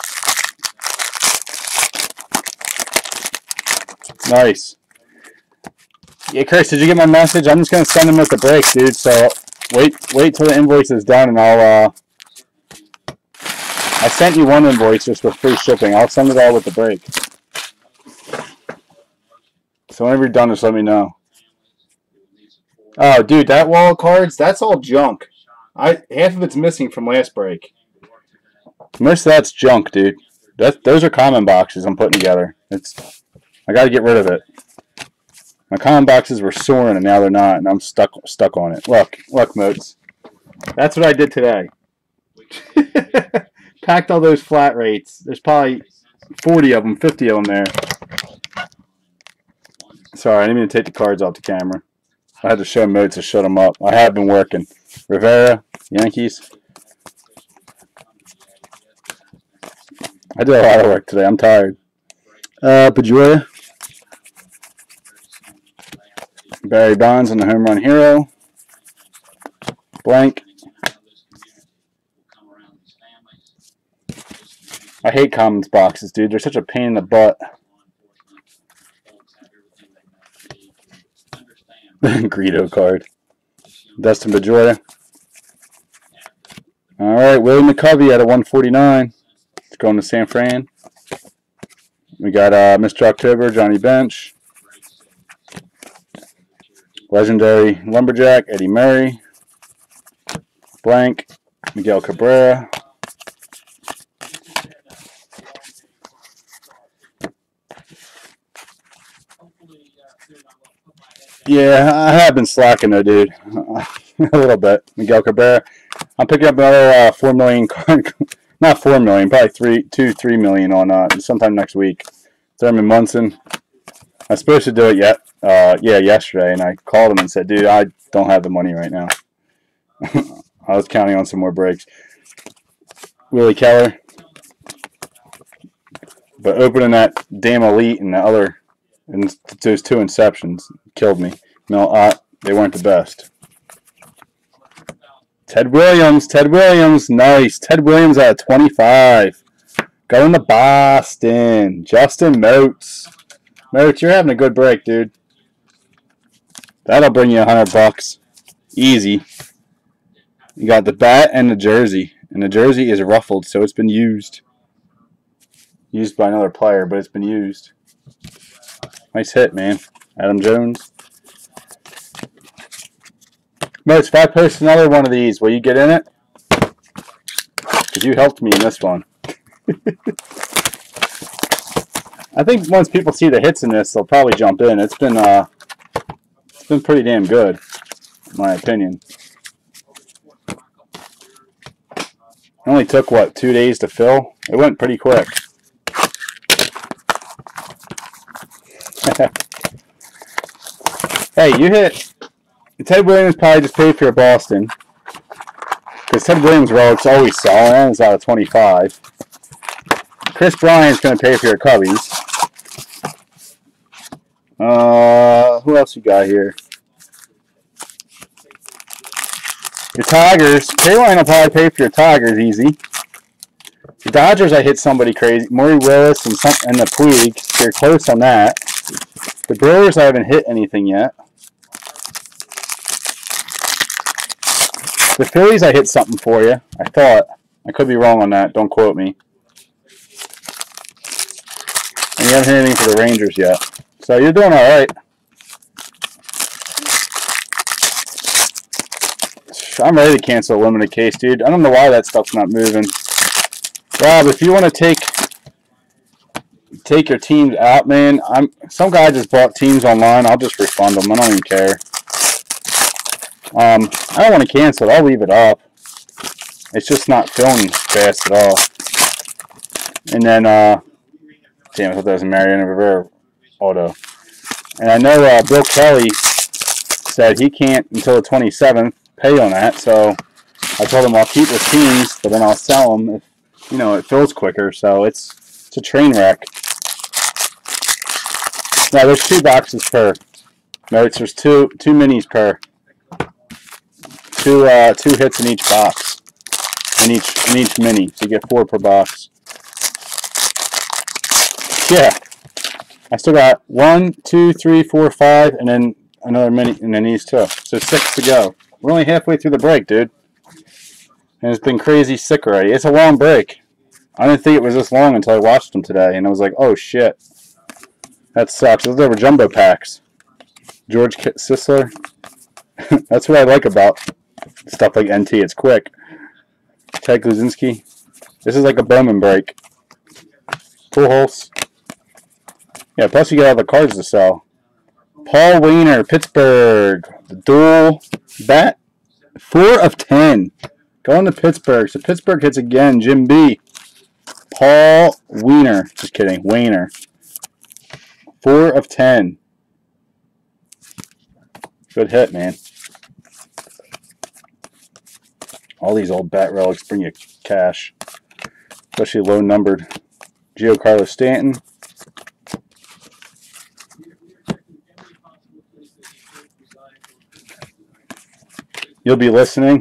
Nice. Yeah, Chris, did you get my message? I'm just going to send them at the break, dude. So wait till the invoice is done, and I'll I sent you one invoice just with free shipping. I'll send it all with the break. So whenever you're done, just let me know. Oh, dude, that wall of cards, that's all junk. Half of it's missing from last break. Most of that's junk, dude. Those are common boxes I'm putting together. I got to get rid of it. My common boxes were soaring, and now they're not, and I'm stuck on it. Look, Moats. That's what I did today. Packed all those flat rates. There's probably 40 of them, 50 of them there. Sorry, I didn't mean to take the cards off the camera. I had to show Moats to shut them up. I have been working. Rivera, Yankees. I did a lot of work today. I'm tired. Pedroia. Barry Bonds on the home run hero. Blank. I hate commons boxes, dude. They're such a pain in the butt. Greedo card. Dustin Pedroia. All right, Willie McCovey at a 149. It's going to San Fran. We got Mr. October, Johnny Bench. Legendary Lumberjack, Eddie Murray. Blank, Miguel Cabrera. Yeah, I have been slacking though, dude. A little bit. Miguel Cabrera. I'm picking up another 4 million card. Not 4 million, probably 3 million on sometime next week. Thurman Munson. I was supposed to do it yesterday, and I called him and said, dude, I don't have the money right now. I was counting on some more breaks. Willie Keller. But opening that damn Elite and the other, and those two Inceptions killed me. No, they weren't the best. Ted Williams, nice. Ted Williams at 25. Going to Boston. Justin Moats. Moats, you're having a good break, dude. That'll bring you $100. Easy. You got the bat and the jersey. And the jersey is ruffled, so it's been used. Used by another player, but it's been used. Nice hit, man. Adam Jones. Moats, if I post another one of these, will you get in it? Because you helped me in this one. I think once people see the hits in this, they'll probably jump in. It's been pretty damn good, in my opinion. It only took, what, 2 days to fill? It went pretty quick. Hey, you hit... Ted Williams probably just paid for your Boston. Because Ted Williams' rolls always selling. It's out of 25. Chris Bryant's going to pay for your Cubbies. Who else you got here? Your Tigers. K-Line will probably pay for your Tigers easy. The Dodgers, I hit somebody crazy. Maury Willis and the Puig. You're close on that. The Brewers, I haven't hit anything yet. The Phillies, I hit something for you. I thought. I could be wrong on that. Don't quote me. And you haven't hit anything for the Rangers yet. So you're doing all right. I'm ready to cancel a limited case, dude. I don't know why that stuff's not moving. Rob, if you want to take your teams out, man, some guy just bought teams online. I'll just refund them. I don't even care. I don't want to cancel it. I'll leave it up. It's just not filling fast at all. And then, damn, I thought that was a Mariano Rivera auto. And I know Bill Kelly said he can't until the 27th pay on that. So I told him I'll keep the teams, but then I'll sell them if, you know, it fills quicker. So it's a train wreck. Now there's 2 boxes per. No, there's two minis per. Two hits in each box, in each mini, so you get 4 per box. Yeah, I still got 1, 2, 3, 4, 5, and then another mini, and then these 2. So 6 to go. We're only halfway through the break, dude, and it's been crazy sick already. It's a long break. I didn't think it was this long until I watched them today, and I was like, oh shit. That sucks. Those were jumbo packs. George Sisler. That's what I like about stuff like NT. It's quick. Ted Kluzinski. This is like a Bowman break. Pujols. Yeah, plus you got all the cards to sell. Paul Wainer, Pittsburgh. The dual bat. 4 of 10. Going to Pittsburgh. So Pittsburgh hits again. Jim B. Paul Wainer. Just kidding. Wainer. 4 of 10. Good hit, man. All these old bat relics bring you cash. Especially low numbered. Giancarlo Stanton. You'll be listening.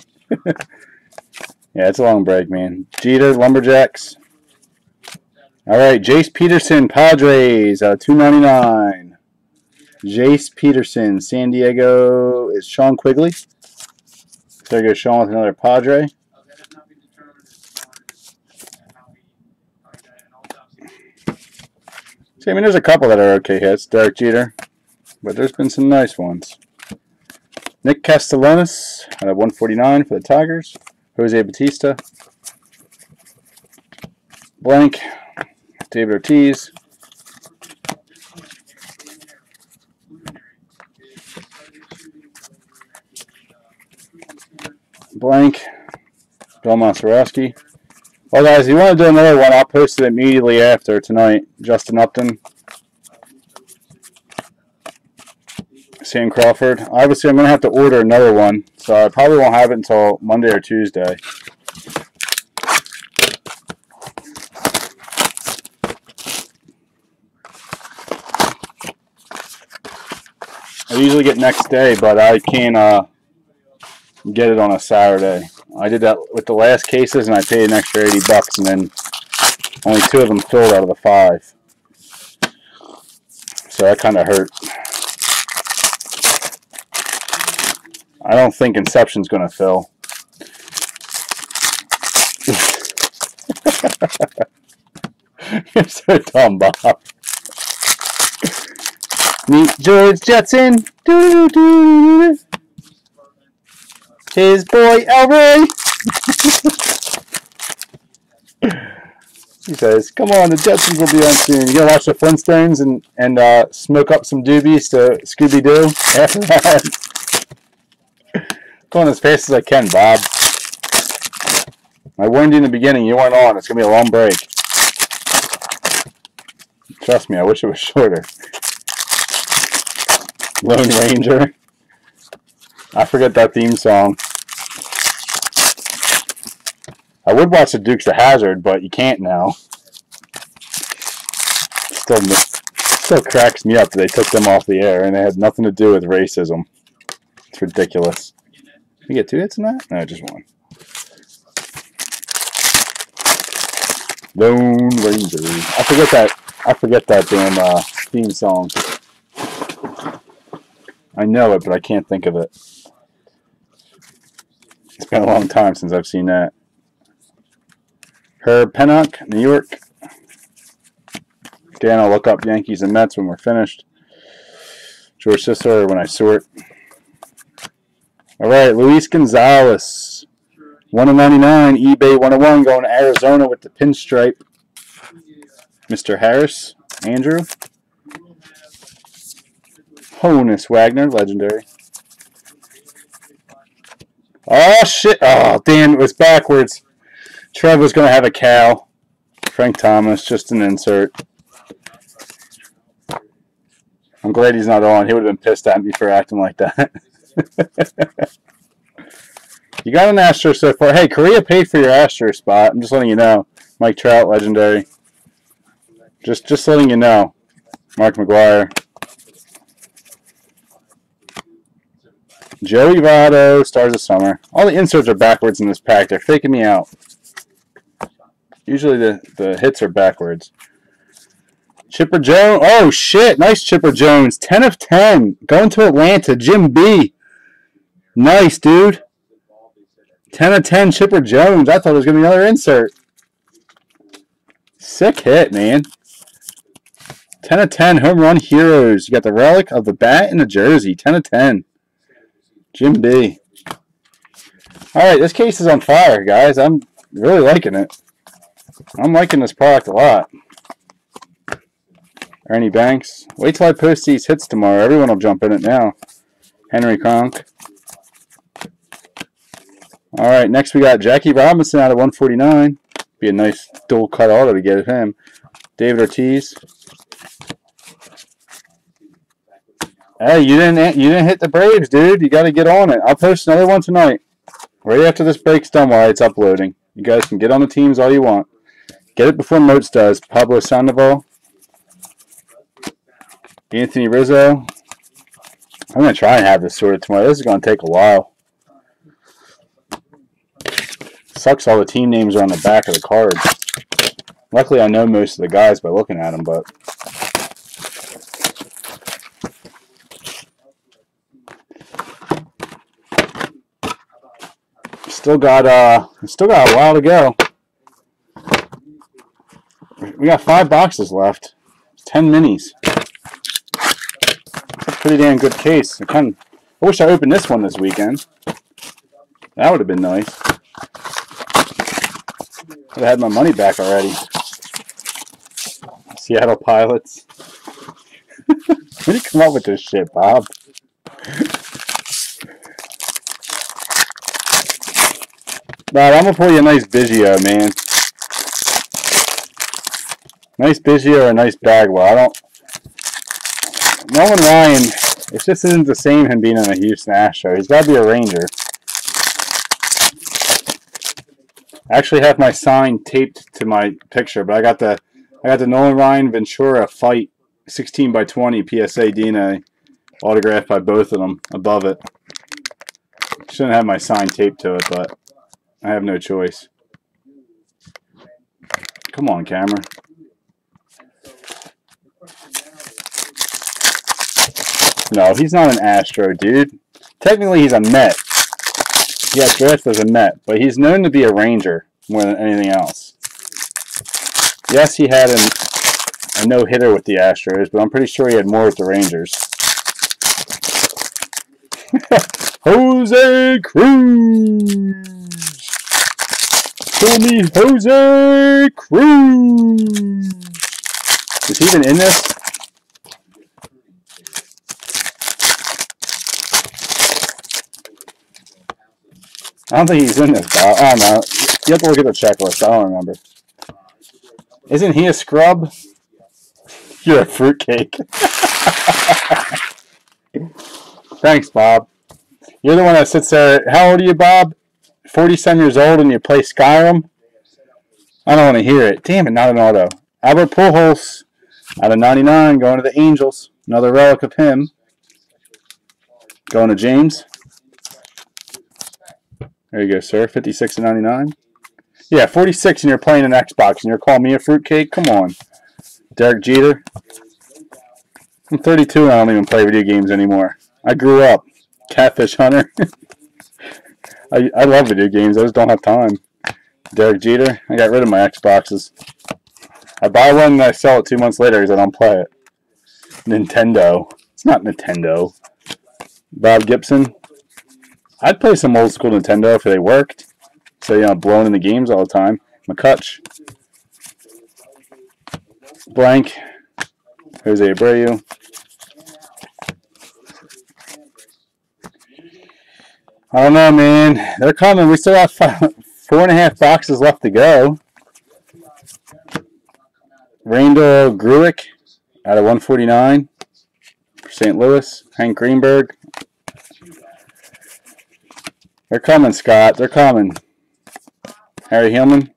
Yeah, it's a long break, man. Jeter, Lumberjacks. All right, Jace Peterson, Padres, $2.99. Jace Peterson, San Diego is Sean Quigley. There goes Sean with another Padre. See, I mean, there's a couple that are okay hits. Derek Jeter, but there's been some nice ones. Nick Castellanos at 149 for the Tigers. Jose Batista. Blank. David Ortiz. Blank. Bill Mazeroski. Well, guys, if you want to do another one, I'll post it immediately after tonight. Justin Upton. Sam Crawford. Obviously, I'm going to have to order another one, so I probably won't have it until Monday or Tuesday. I usually get next day, but I can't get it on a Saturday. I did that with the last cases, and I paid an extra $80, and then only 2 of them filled out of the 5. So that kind of hurt. I don't think Inception's going to fill. You're so dumb, Bob. Meet George Jetson. Doo-doo-doo-doo. His boy Elroy. He says, come on, the Jetsons will be on soon. You going to watch the Flintstones and smoke up some doobies to Scooby-Doo after that? Going as fast as I can, Bob. I warned you in the beginning. You weren't on. It's going to be a long break. Trust me, I wish it was shorter. Lone Ranger. I forget that theme song. I would watch the Dukes of Hazzard, but you can't now. Still cracks me up that they took them off the air and they had nothing to do with racism. It's ridiculous. You get 2 hits in that? No, just 1. Lone Ranger. I forget that damn theme song. I know it, but I can't think of it. It's been a long time since I've seen that. Herb Pennock, New York. Dan, I'll look up Yankees and Mets when we're finished. George Sisler when I sort. All right, Luis Gonzalez, 1/99, eBay 101, going to Arizona with the pinstripe. Mr. Harris, Andrew. Honus Wagner, legendary. Oh, shit. Oh, damn, it was backwards. Trev was going to have a cow. Frank Thomas, just an insert. I'm glad he's not on. He would have been pissed at me for acting like that. You got an Astro so far. Hey, Korea paid for your Astro spot. I'm just letting you know. Mike Trout, legendary. Just letting you know. Mark McGuire. Joey Votto, Stars of Summer. All the inserts are backwards in this pack. They're faking me out. Usually the hits are backwards. Chipper Jones. Oh, shit. Nice Chipper Jones. 10 of 10. Going to Atlanta. Jim B. Nice, dude. 10 of 10 Chipper Jones. I thought it was going to be another insert. Sick hit, man. 10 of 10 home run heroes. You got the relic of the bat and the jersey. 10 of 10. Jim B. Alright, this case is on fire, guys. I'm really liking it. I'm liking this product a lot. Ernie Banks. Wait till I post these hits tomorrow. Everyone will jump in it now. Henry Kronk. Alright, next we got Jackie Robinson out of 149. Be a nice dual cut auto to get him. David Ortiz. Hey, you didn't hit the Braves, dude. You got to get on it. I'll post another one tonight. Right after this break's done while it's uploading. You guys can get on the teams all you want. Get it before Moats does. Pablo Sandoval. Anthony Rizzo. I'm going to try and have this sorted tomorrow. This is going to take a while. Sucks all the team names are on the back of the cards. Luckily, I know most of the guys by looking at them, but... Still got a while to go. We got 5 boxes left. 10 minis. That's a pretty damn good case. I wish I opened this one this weekend. That would have been nice. Could have had my money back already. Seattle Pilots. Where do you come up with this shit, Bob? Bob, I'm going to pull you a nice Biggio, man. Nice Biggio or a nice Bagwell. Nolan Ryan, it just isn't the same him being in a Houston Astro. He's got to be a Ranger. I actually have my sign taped to my picture, but I got the Nolan Ryan Ventura Fight 16x20 PSA DNA autographed by both of them above it. Shouldn't have my sign taped to it, but I have no choice. Come on, camera. No, he's not an Astro, dude. Technically, he's a Met. He got drafted as a Met, but he's known to be a Ranger more than anything else. Yes, he had a no-hitter with the Astros, but I'm pretty sure he had more with the Rangers. Jose Cruz! Show me Jose Cruz! Is he even in this? I don't think he's in this, Bob. I don't know. You have to look at the checklist. I don't remember. Isn't he a scrub? You're a fruitcake. Thanks, Bob. You're the one that sits there. How old are you, Bob? 47 years old and you play Skyrim? I don't want to hear it. Damn it, not an auto. Albert Pujols out of 99 going to the Angels. Another relic of him. Going to James. There you go, sir. 56 and 99. Yeah, 46 and you're playing an Xbox and you're calling me a fruitcake? Come on. Derek Jeter. I'm 32 and I don't even play video games anymore. I grew up. Catfish Hunter. I love video games. I just don't have time. Derek Jeter. I got rid of my Xboxes. I buy one and I sell it 2 months later because I don't play it. Nintendo. It's not Nintendo. Bob Gibson. I'd play some old school Nintendo if they worked. So, you know, blowing in the games all the time. McCutch. Blank. Jose Abreu. I don't know, man. They're coming. We still have 4.5 boxes left to go. Randall Gruick out of 149 for St. Louis. Hank Greenberg. They're coming, Scott. They're coming. Harry Hillman.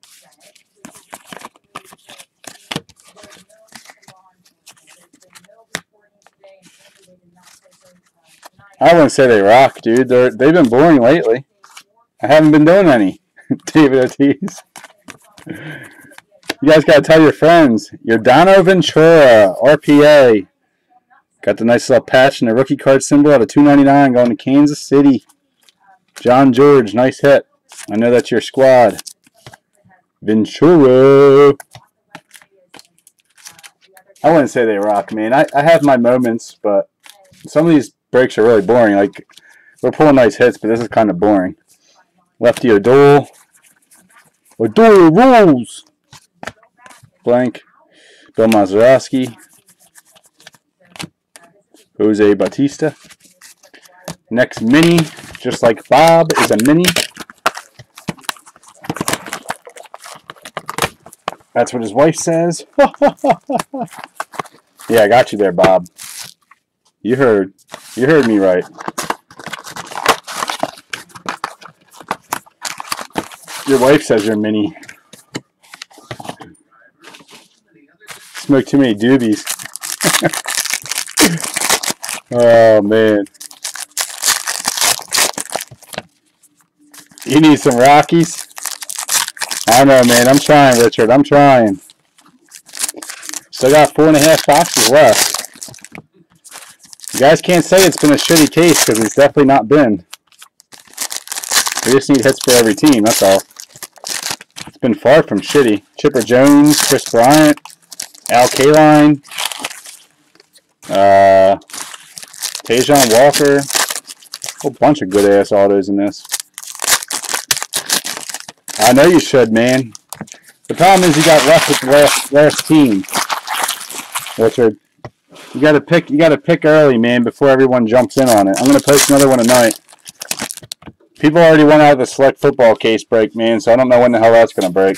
I wouldn't say they rock, dude. They've been boring lately. I haven't been doing any. David Ortiz. You guys got to tell your friends. Yordano Ventura, RPA. Got the nice little patch and the rookie card symbol out of 299 going to Kansas City. John George, nice hit. I know that's your squad. Ventura. I wouldn't say they rock, man. I have my moments, but some of these breaks are really boring. Like, we're pulling nice hits, but this is kind of boring. Lefty O'Doyle. O'Doyle rules! Blank. Bill Mazeroski. Jose Bautista. Next mini, just like Bob, is a mini. That's what his wife says. Yeah, I got you there, Bob. You heard me right. Your wife says you're mini. Smoke too many doobies. Oh, man. You need some Rockies? I know, man. I'm trying, Richard. I'm trying. Still got 4.5 boxes left. You guys can't say it's been a shitty case because it's definitely not been. We just need hits for every team, that's all. It's been far from shitty. Chipper Jones, Chris Bryant, Al Kaline, Tajon Walker. A whole bunch of good-ass autos in this. I know you should, man. The problem is you got left with the last team. Richard, you gotta pick early, man, before everyone jumps in on it. I'm gonna post another one tonight. People already went out of the select football case break, man, so I don't know when the hell that's gonna break.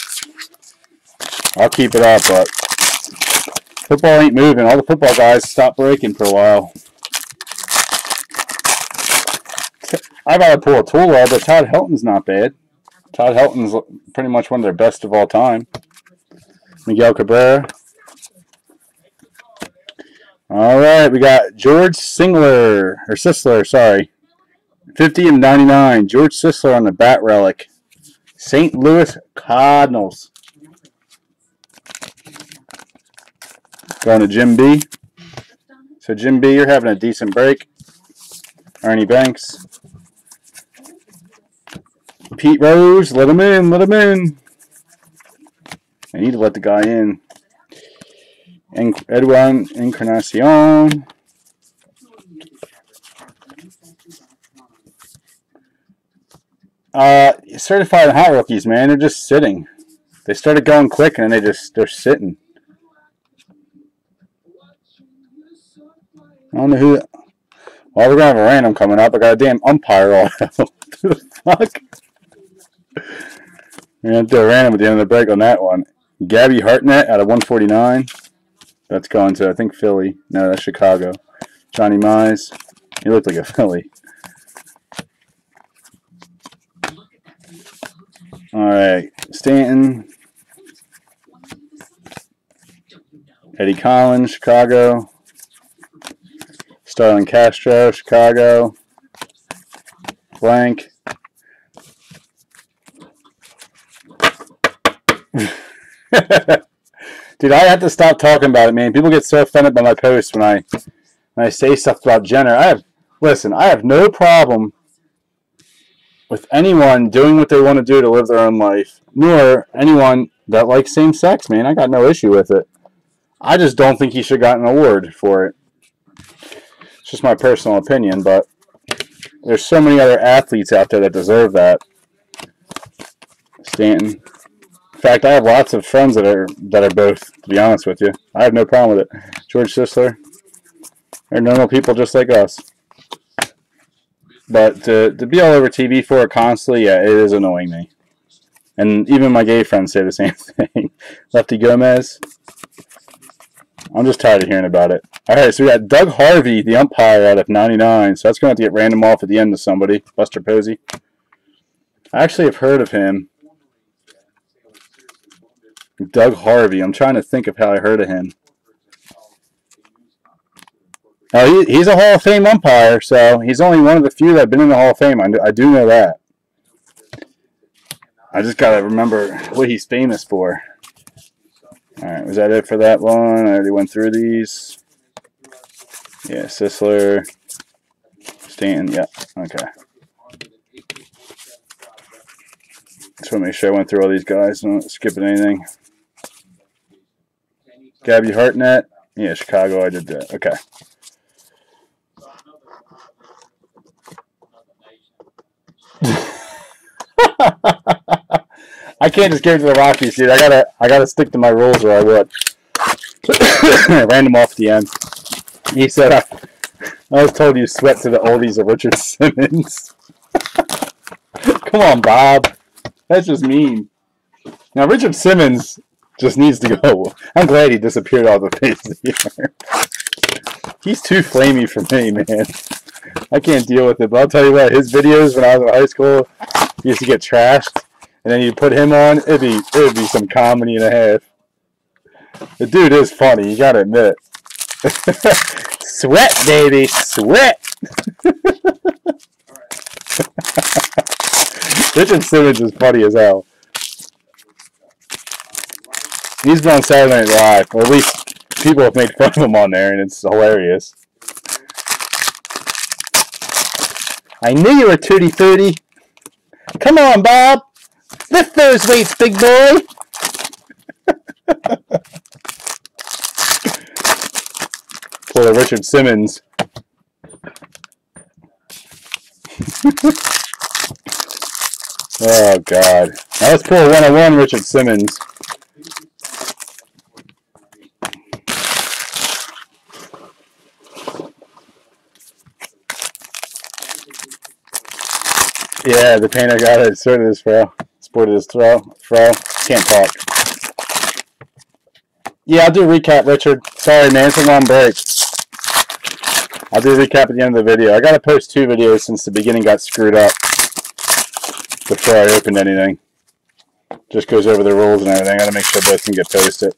I'll keep it up, but football ain't moving. All the football guys stopped breaking for a while. I gotta pull a Tula, but Todd Helton's not bad. Todd Helton's pretty much one of their best of all time. Miguel Cabrera. All right, we got George Sisler, sorry. 50 and 99. George Sisler on the bat relic. St. Louis Cardinals. Going to Jim B. So, Jim B, you're having a decent break. Ernie Banks. Pete Rose, let him in, let him in. I need to let the guy in. Edwin Encarnacion. Certified hot rookies, man. They're just sitting. They started going quick and then they're sitting. I don't know who. Well, we're gonna have a random coming up. I got a damn umpire auto. What the fuck? We're gonna do a random at the end of the break on that one. Gabby Hartnett out of 149. That's going to, I think, Philly. No, that's Chicago. Johnny Mize. He looked like a Philly. All right. Stanton. Eddie Collins, Chicago. Starlin Castro, Chicago. Blank. Dude, I have to stop talking about it, man. People get so offended by my posts when I say stuff about Jenner. I have no problem with anyone doing what they want to do to live their own life, nor anyone that likes same sex, man. I got no issue with it. I just don't think he should have gotten an award for it. It's just my personal opinion, but there's so many other athletes out there that deserve that. Stanton. In fact, I have lots of friends that are both, to be honest with you. I have no problem with it. George Sisler. They're normal people just like us. But to be all over TV for it constantly, yeah, it is annoying me. And even my gay friends say the same thing. Lefty Gomez. I'm just tired of hearing about it. All right, so we got Doug Harvey, the umpire, out of 99. So that's going to have to get random off at the end to somebody. Buster Posey. I actually have heard of him. Doug Harvey. I'm trying to think of how I heard of him. Oh, he's a Hall of Fame umpire, so he's only one of the few that have been in the Hall of Fame. I do know that. I just got to remember what he's famous for. All right, was that it for that one? I already went through these. Yeah, Sisler. Stanton, yeah, okay. Just want to make sure I went through all these guys. I'm not skipping anything. Gabby Hartnett. Yeah, Chicago, I did that. Okay. I can't just give it to the Rockies, dude. I gotta stick to my rules or I would. I ran him off the end. He said, I was told you sweat to the oldies of Richard Simmons. Come on, Bob. That's just mean. Now, Richard Simmons just needs to go. I'm glad he disappeared off the face of the earth. He's too flamey for me, man. I can't deal with it. But I'll tell you what, his videos when I was in high school, he used to get trashed. And then you put him on, it'd be some comedy and a half. The dude is funny, you gotta admit it. Sweat, baby, sweat. Richard Simmons is funny as hell. He's been on Saturday Night Live, or at least people have made fun of him on there, and it's hilarious. I knew you were tutti frutti. Come on, Bob. Lift those weights, big boy. Pull a Richard Simmons. Oh, God. Now let's pull a 101 Richard Simmons. Yeah, the painter got it. Sorted his fro. Sported his fro. Can't talk. Yeah, I'll do a recap, Richard. Sorry, man. It's a long break. I'll do a recap at the end of the video. I got to post 2 videos since the beginning got screwed up before I opened anything. Just goes over the rules and everything. I got to make sure both can get posted.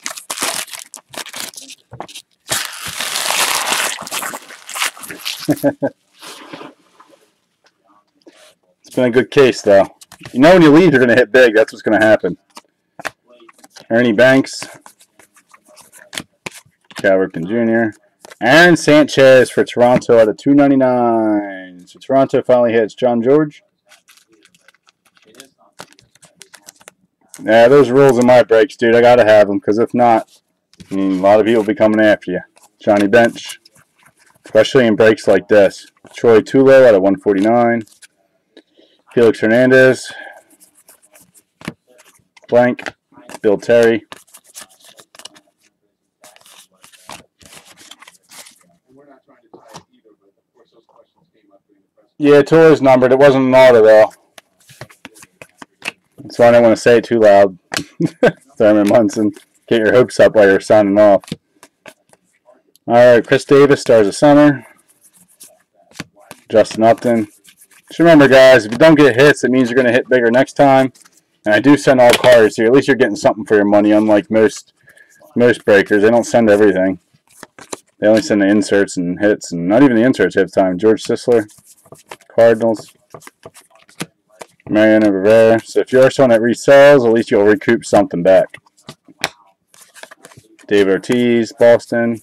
It's been a good case, though. You know when you leave, you're going to hit big. That's what's going to happen. Ernie Banks. Cal Ripken Jr. Aaron Sanchez for Toronto at a $2.99. So Toronto finally hits John George. Yeah, those rules in my breaks, dude. I got to have them, because if not, I mean, a lot of people will be coming after you. Johnny Bench. Especially in breaks like this. Troy Tulo at a 149. Felix Hernandez. Blank. Bill Terry. Yeah, Tulo's numbered. It wasn't an auto, though. That's why I didn't want to say it too loud. Thurman Munson. Get your hopes up while you're signing off. Alright, Chris Davis, Stars of Summer. Justin Upton. Just remember, guys, if you don't get hits, it means you're going to hit bigger next time. And I do send all cards here. At least you're getting something for your money, unlike most breakers. They don't send everything. They only send the inserts and hits, and not even the inserts have time. George Sisler, Cardinals. Mariano Rivera. So if you are someone that resells, at least you'll recoup something back. Dave Ortiz, Boston.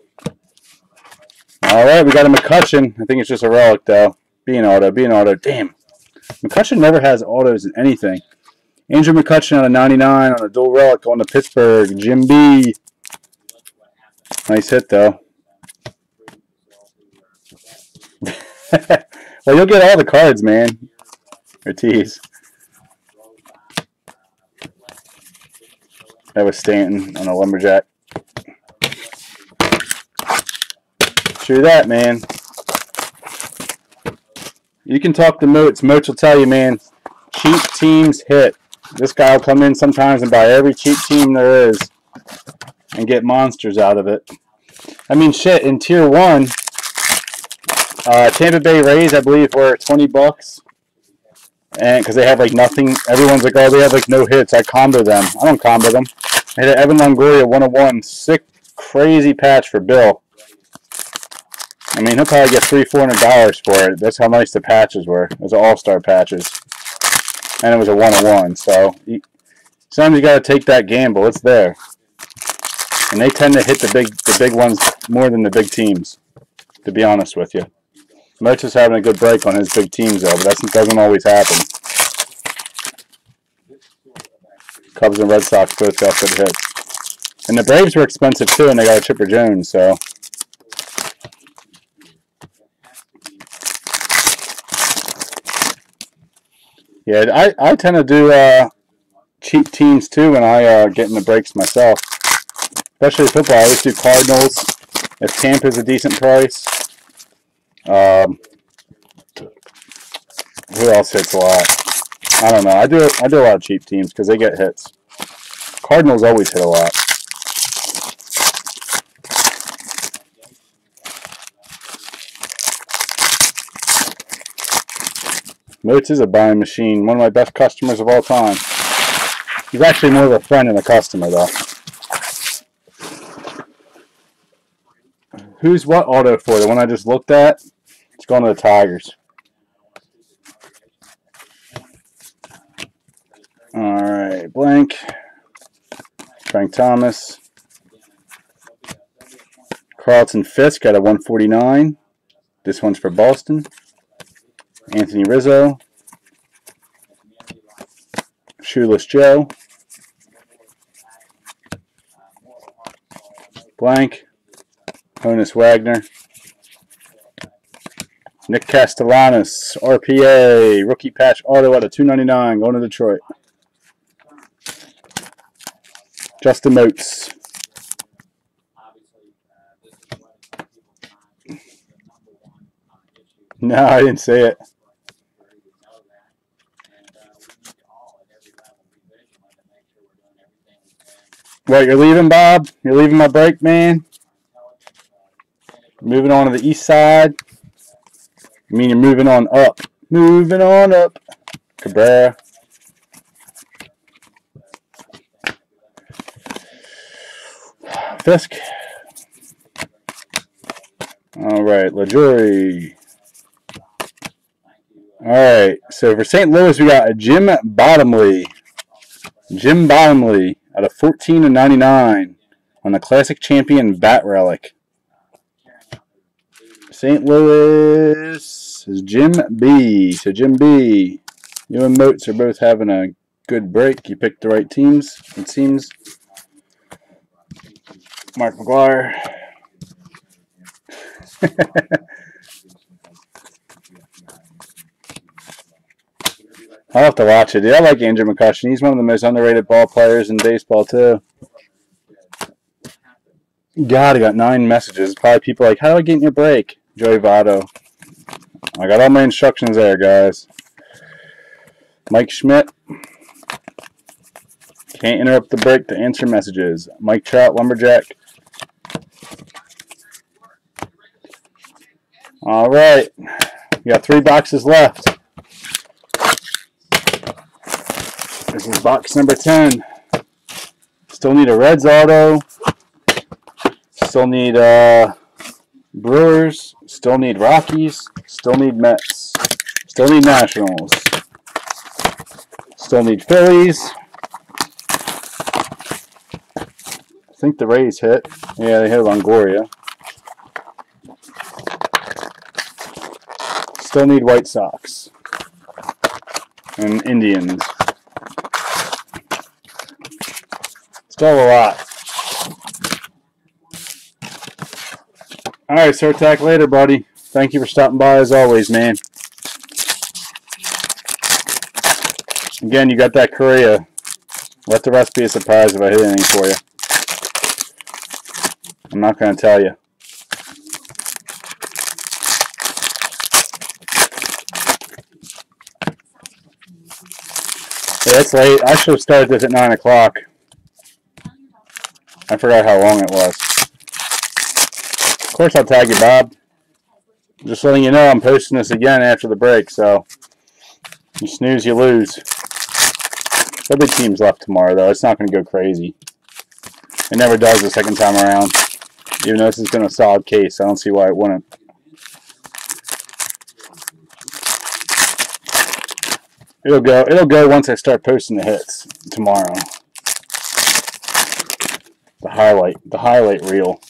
Alright, we got a McCutchen. I think it's just a relic, though. Be an auto. Damn. McCutchen never has autos in anything. Andrew McCutchen on a 99 on a dual relic going to Pittsburgh. Jim B. Nice hit, though. Well, you'll get all the cards, man. Ortiz. That was Stanton on a Lumberjack. True that, man. You can talk to Moats. Moats will tell you, man, cheap teams hit. This guy will come in sometimes and buy every cheap team there is and get monsters out of it. I mean, shit, in Tier 1, Tampa Bay Rays, I believe, were $20. And because they have, like, nothing. Everyone's like, oh, they have, like, no hits. I combo them. I don't combo them. I hit an Evan Longoria 101. Sick, crazy patch for Bill. I mean, he'll probably get $300-400 for it. That's how nice the patches were. It was all-star patches. And it was a 101. So, sometimes you got to take that gamble. It's there. And they tend to hit the big ones more than the big teams, to be honest with you. Moats is having a good break on his big teams, though, but that doesn't always happen. Cubs and Red Sox both got good hits. And the Braves were expensive too, and they got a Chipper Jones, so. Yeah, I tend to do cheap teams too when I get in the breaks myself. Especially football, I always do Cardinals. If Tampa's a decent price. Who else hits a lot? I don't know. I do a lot of cheap teams because they get hits. Cardinals always hit a lot. Moats is a buying machine. One of my best customers of all time. He's actually more of a friend than a customer, though. Who's what auto for? The one I just looked at? It's going to the Tigers. Alright, blank. Frank Thomas. Carlton Fisk got a 149. This one's for Boston. Anthony Rizzo. Shoeless Joe. Blank. Honus Wagner. Nick Castellanos. RPA. Rookie patch auto out of 299. Going to Detroit. Justin Moats. No, I didn't say it. What, you're leaving, Bob? You're leaving my break, man? Moving on to the east side. I mean, you're moving on up. Moving on up. Cabrera. Fisk. All right, LaJoy. All right, so for St. Louis, we got a Jim Bottomley. Jim Bottomley out of 14/99 on the Classic Champion Bat Relic. St. Louis is Jim B. So Jim B, you and Moats are both having a good break. You picked the right teams, it seems. Mark McGuire. I'll have to watch it. Dude, I like Andrew McCutchen. He's one of the most underrated ball players in baseball, too. God, I got 9 messages. Probably people like, how do I get in your break? Joey Votto. I got all my instructions there, guys. Mike Schmidt. Can't interrupt the break to answer messages. Mike Trout, Lumberjack. All right. We got 3 boxes left. This is box number 10. Still need a Reds auto. Still need Brewers. Still need Rockies. Still need Mets. Still need Nationals. Still need Phillies. I think the Rays hit. Yeah, they hit Longoria. Still need White Sox. And Indians. Still a lot. Alright, Sir Tack, later, buddy. Thank you for stopping by as always, man. Again, you got that Korea. Let the rest be a surprise if I hit anything for you. I'm not going to tell you. Yeah, it's late. I should have started this at 9 o'clock. I forgot how long it was. Of course I'll tag you, Bob. Just letting you know I'm posting this again after the break, so you snooze, you lose. There'll be teams left tomorrow, though. It's not going to go crazy. It never does the second time around. Even though this has been a solid case, I don't see why it wouldn't. It'll go once I start posting the hits tomorrow. The highlight reel.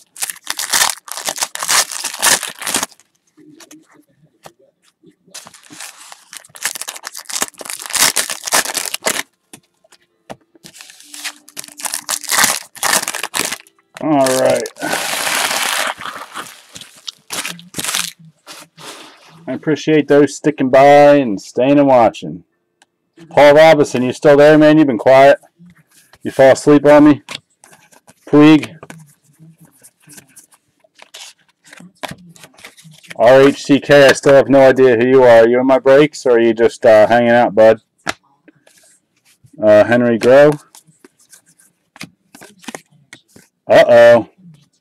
Alright. I appreciate those sticking by and staying and watching. Paul Robinson, you still there, man? You've been quiet. You fall asleep on me? Puig. RHCK, I still have no idea who you are. Are you in my breaks or are you just hanging out, bud? Henry Grow. Uh-oh.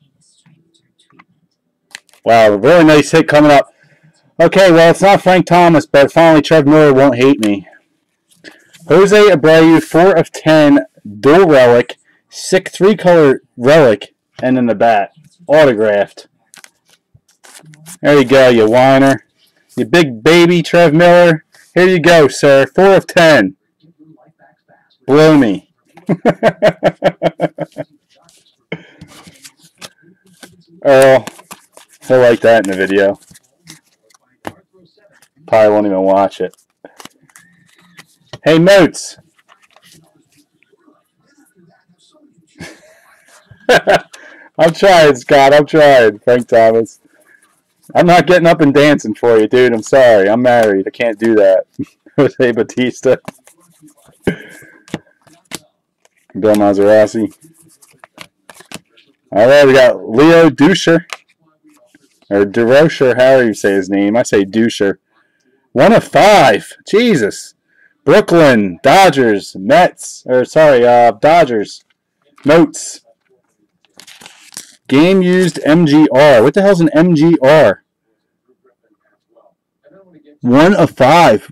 Wow, a really nice hit coming up. Okay, well, it's not Frank Thomas, but finally Trev Miller won't hate me. Jose Abreu, 4 of 10, dual relic, sick 3-color relic, and in the bat. Autographed. There you go, you whiner. You big baby, Trev Miller. Here you go, sir. 4 of 10. Blow me. Earl, he'll like that in the video. Probably won't even watch it. Hey, Moats. I'm trying, Scott. I'm trying, Frank Thomas. I'm not getting up and dancing for you, dude. I'm sorry. I'm married. I can't do that. Jose Batista. Bill Mazeroski. All right, we got Leo Durocher. Or Durocher, however you say his name. I say Durocher. 1 of 5. Jesus. Brooklyn, Dodgers, Mets. Or, sorry, Dodgers. Notes. Game used MGR. What the hell's an MGR? 1 of 5.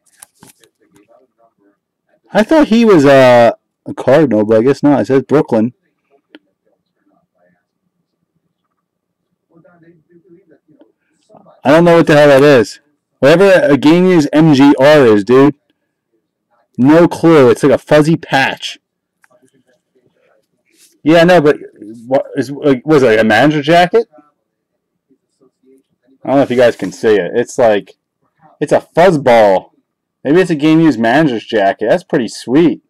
I thought he was a Cardinal, but I guess not. It says Brooklyn. I don't know what the hell that is. Whatever a game used MGR is, dude. No clue. It's like a fuzzy patch. Yeah, no, but what was it like a manager jacket? I don't know if you guys can see it. It's like, it's a fuzzball. Maybe it's a game used manager's jacket. That's pretty sweet.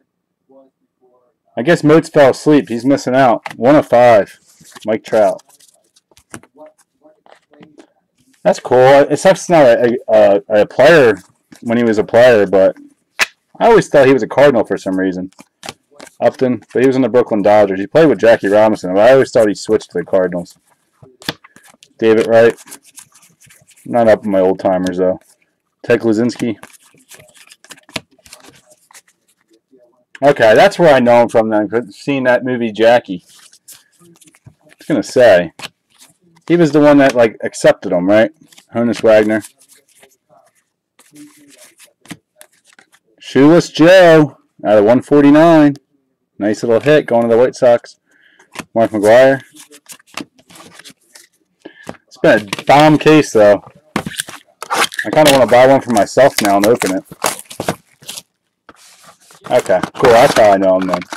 I guess Moats fell asleep. He's missing out. 1 of 5. Mike Trout. That's cool. It sucks it's not a player when he was a player, but I always thought he was a Cardinal for some reason. Upton, but he was in the Brooklyn Dodgers. He played with Jackie Robinson, but I always thought he switched to the Cardinals. David Wright. Not up in my old timers, though. Ted Kluzinski. Okay, that's where I know him from then. Seeing that movie, Jackie. I was going to say. He was the one that, like, accepted him, right? Honus Wagner. Shoeless Joe out of 149. Nice little hit going to the White Sox. Mark McGwire. It's been a bomb case, though. I kind of want to buy one for myself now and open it. Okay, cool. That's how I know him then.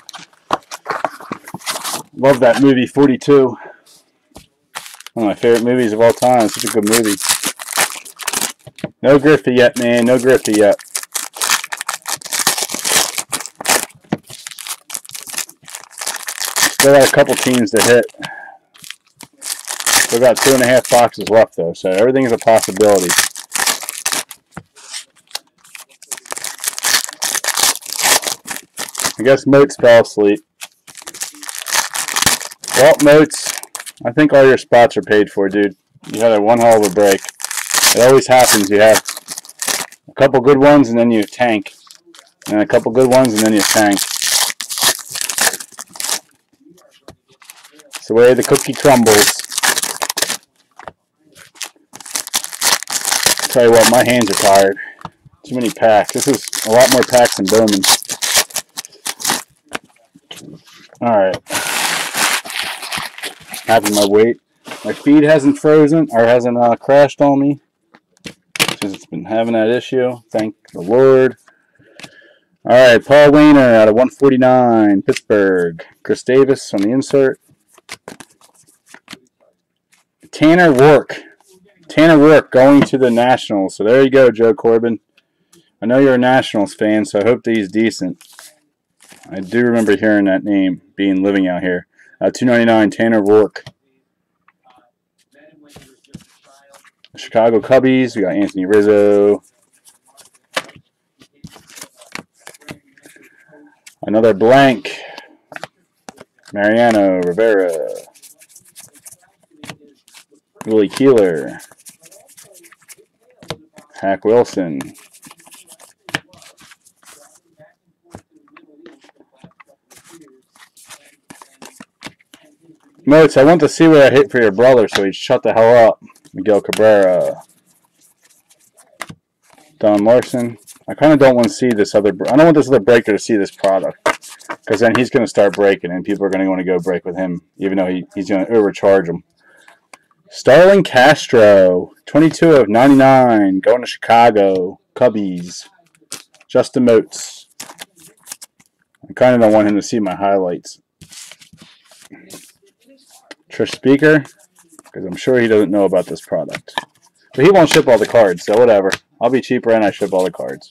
Love that movie, 42. One of my favorite movies of all time. Such a good movie. No Griffey yet, man. No Griffey yet. Still got a couple teams to hit. Still got 2.5 boxes left, though, so everything is a possibility. I guess Moats fell asleep. Well, Moats, I think all your spots are paid for, dude. You had one hell of a break. It always happens. You have a couple good ones, and then you tank. And a couple good ones, and then you tank. It's the way the cookie crumbles. I'll tell you what, my hands are tired. Too many packs. This is a lot more packs than Bowman. Alright. Happy my weight. My feed hasn't frozen, or hasn't crashed on me. Because it's been having that issue. Thank the Lord. Alright, Paul Wainer out of 149. Pittsburgh. Chris Davis on the insert. Tanner Roark. Tanner Roark going to the Nationals. So there you go, Joe Corbin. I know you're a Nationals fan, so I hope that he's decent. I do remember hearing that name, living out here. $2.99 Tanner Rourke. Chicago Cubbies, we got Anthony Rizzo. Another blank. Mariano Rivera. Willie Keeler. Hack Wilson. Notes, I want to see what I hit for your brother, so he'd shut the hell up. Miguel Cabrera. Don Larson. I kind of don't want to see this other... I don't want this other breaker to see this product. Because then he's going to start breaking, and people are going to want to go break with him, even though he's going to overcharge them. Starling Castro. 22 of 99. Going to Chicago. Cubbies. Justin Moats. I kind of don't want him to see my highlights. Trish Speaker, because I'm sure he doesn't know about this product. But he won't ship all the cards, so whatever. I'll be cheaper and I ship all the cards.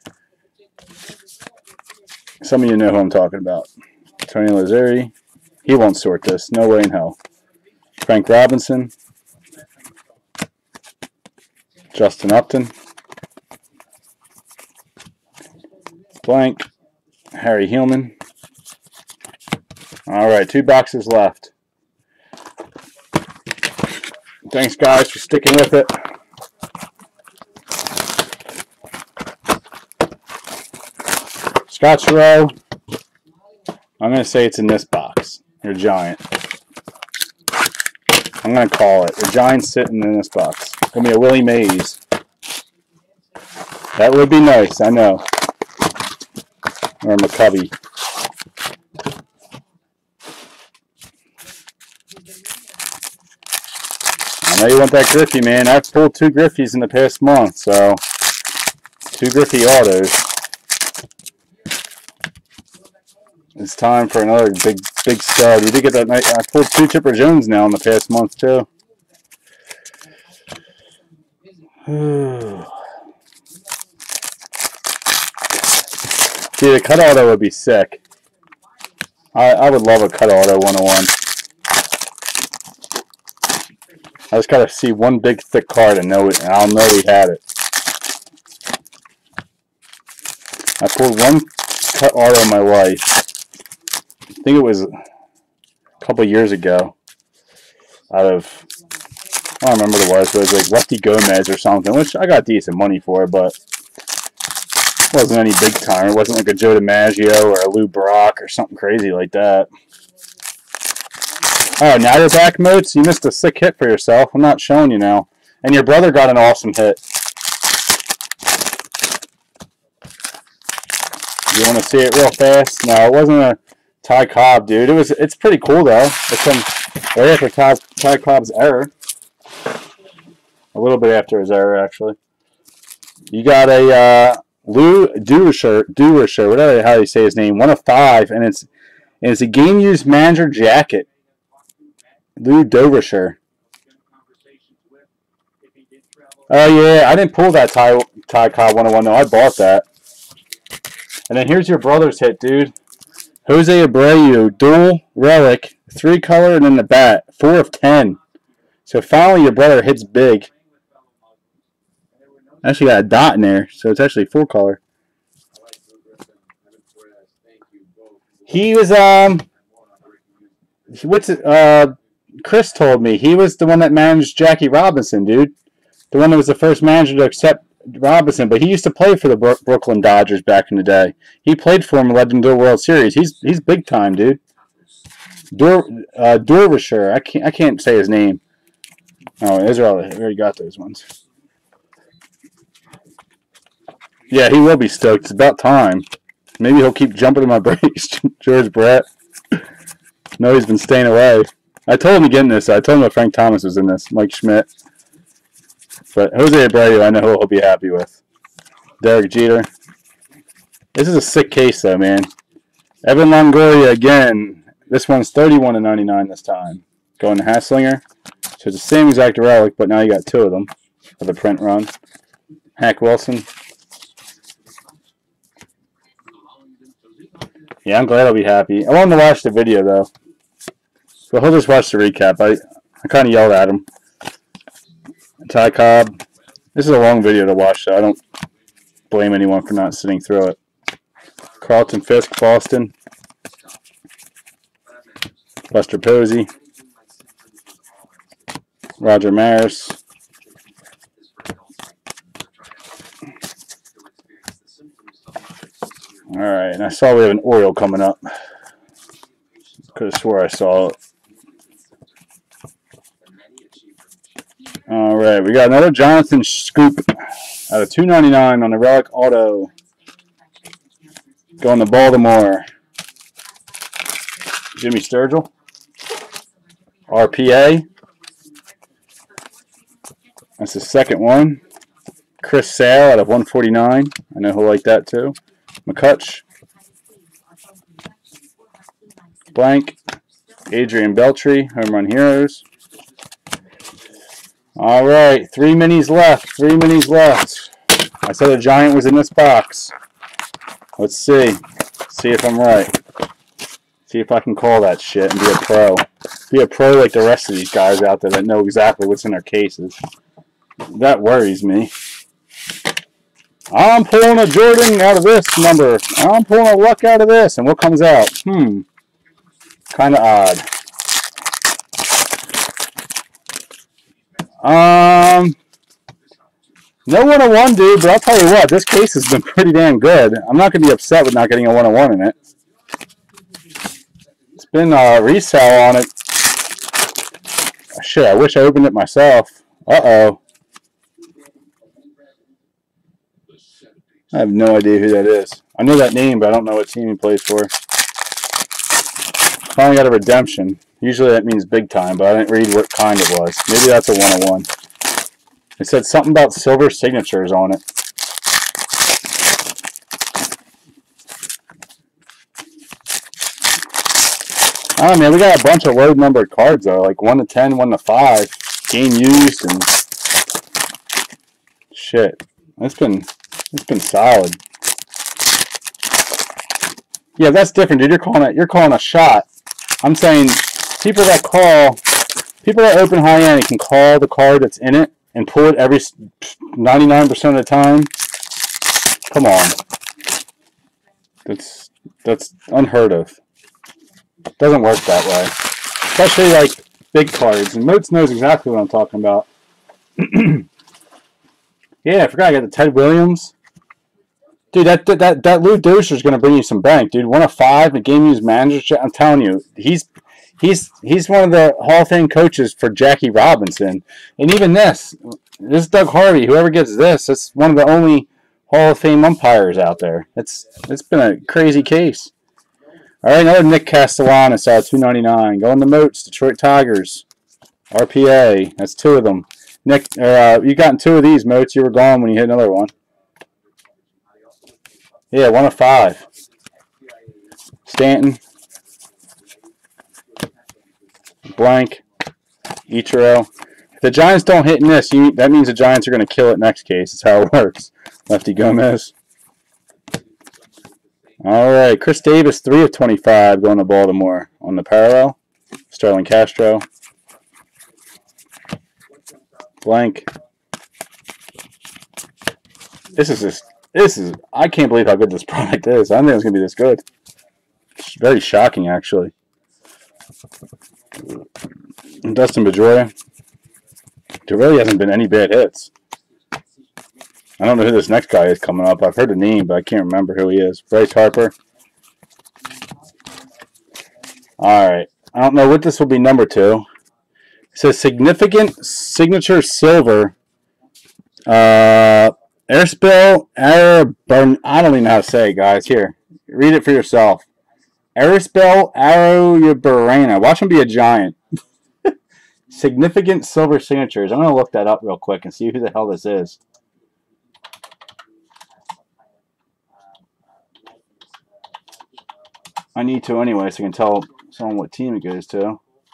Some of you know who I'm talking about. Tony Lazzeri. He won't sort this. No way in hell. Frank Robinson. Justin Upton. Blank. Harry Hillman. Alright, 2 boxes left. Thanks, guys, for sticking with it. Scott Rowe. I'm going to say it's in this box. Your Giant. I'm going to call it. Your Giant's sitting in this box. It's going to be a Willie Mays. That would be nice, I know. Or McCovey. I know you want that Griffey, man. I've pulled 2 Griffies in the past month, so 2 Griffey autos. It's time for another big stud. We did get that night. I pulled 2 Chipper Jones now in the past month too. See, the cut auto would be sick. I would love a cut auto 101. I just gotta see one big thick card and know it, and I'll know we had it. I pulled 1 cut auto in my life. I think it was a couple years ago. Out of, I don't remember what it was, but it was like Lefty Gomez or something, which I got decent money for, but it wasn't any big time. It wasn't like a Joe DiMaggio or a Lou Brock or something crazy like that. Oh, now you're back, Moats? You missed a sick hit for yourself. I'm not showing you now. And your brother got an awesome hit. You want to see it real fast? No, it wasn't a Ty Cobb, dude. It's pretty cool, though. It's right after Ty Cobb's error. A little bit after his error, actually. You got a Lou Durocher, whatever how you say his name, 1 of 5, and it's a game-used manager jacket. Lou Durocher. Oh, yeah, I didn't pull that Ty Cobb 101, though. I bought that. And then here's your brother's hit, dude. Jose Abreu, dual relic, 3-color, and then the bat. 4 of 10. So finally your brother hits big. Actually got a dot in there, so it's actually 4-color. He was, Chris told me. He was the one that managed Jackie Robinson, dude. The one that was the first manager to accept Robinson, but he used to play for the Brooklyn Dodgers back in the day. He played for him and led them to a World Series. He's big time, dude. Durocher. I can't say his name. Oh, Israel. I already got those ones. Yeah, he will be stoked. It's about time. Maybe he'll keep jumping in my brakes. George Brett. No, he's been staying away. I told him to get in this. I told him that Frank Thomas was in this. Mike Schmidt. But Jose Abreu, I know who he'll be happy with. Derek Jeter. This is a sick case, though, man. Evan Longoria again. This one's 31 of 99 this time. Going to Hasslinger. So it's the same exact relic, but now you got 2 of them for the print run. Hack Wilson. Yeah, I'm glad I'll be happy. I wanted to watch the video, though. But he'll just watch the recap. I kind of yelled at him. Ty Cobb. This is a long video to watch, so I don't blame anyone for not sitting through it. Carlton Fisk, Boston. Buster Posey. Roger Maris. Alright, and I saw we have an Oriole coming up. Could have swore I saw it. Alright, we got another Jonathan Scoop out of $2.99 on the Relic Auto. Going to Baltimore. Jimmy Sturgill. RPA. That's the second one. Chris Sale out of 149. I know he'll like that too. McCutch. Blank. Adrian Beltre. Home Run Heroes. All right, 3 minis left. 3 minis left. I said a Giant was in this box. Let's see. See if I'm right. See if I can call that shit and be a pro. Be a pro like the rest of these guys out there that know exactly what's in their cases. That worries me. I'm pulling a Jordan out of this number. I'm pulling a Luck out of this. And what comes out? Kind of odd. No 101, dude, but I'll tell you what, this case has been pretty damn good. I'm not going to be upset with not getting a 101 in it. It's been a resale on it. Shit, I wish I opened it myself. Uh-oh. I have no idea who that is. I know that name, but I don't know what team he plays for. Finally got a redemption. Usually that means big time, but I didn't read what kind it was. Maybe that's a 101. It said something about silver signatures on it. Oh man, we got a bunch of low numbered cards though, like 1 to 10, 1 to 5, game used, and shit. It's been solid. Yeah, that's different, dude. You're calling a shot. I'm saying people that open high end can call the card that's in it and pull it every 99% of the time. Come on. That's unheard of. Doesn't work that way. Especially like big cards. And Moats knows exactly what I'm talking about. Yeah, I forgot I got the Ted Williams. Dude, that Lou Dozier is going to bring you some bank, dude. 1 of 5, the game used manager. I'm telling you, he's one of the Hall of Fame coaches for Jackie Robinson. And even this Doug Harvey. Whoever gets this, it's one of the only Hall of Fame umpires out there. It's been a crazy case. All right, another Nick Castellanos out of $2.99. Going to Moats, Detroit Tigers. RPA. That's 2 of them. Nick, you gotten 2 of these, Moats. You were gone when you hit another one. Yeah, 1 of 5. Stanton. Blank. Ichiro. If the Giants don't hit in this, that means the Giants are going to kill it next case. That's how it works. Lefty Gomez. All right, Chris Davis, 3 of 25 going to Baltimore on the parallel. Sterling Castro. Blank. This is I can't believe how good this product is. I didn't think it was going to be this good. It's very shocking, actually. And Dustin Pedroia. There really hasn't been any bad hits. I don't know who this next guy is coming up. I've heard the name, but I can't remember who he is. Bryce Harper. All right. I don't know what this will be number 2. It says significant signature silver. Airspell Arrow. I don't even know how to say it, guys. Here, read it for yourself. Airspell Arroyo. Watch him be a Giant. Significant silver signatures. I'm going to look that up real quick and see who the hell this is. I need to anyway, so I can tell someone what team it goes to.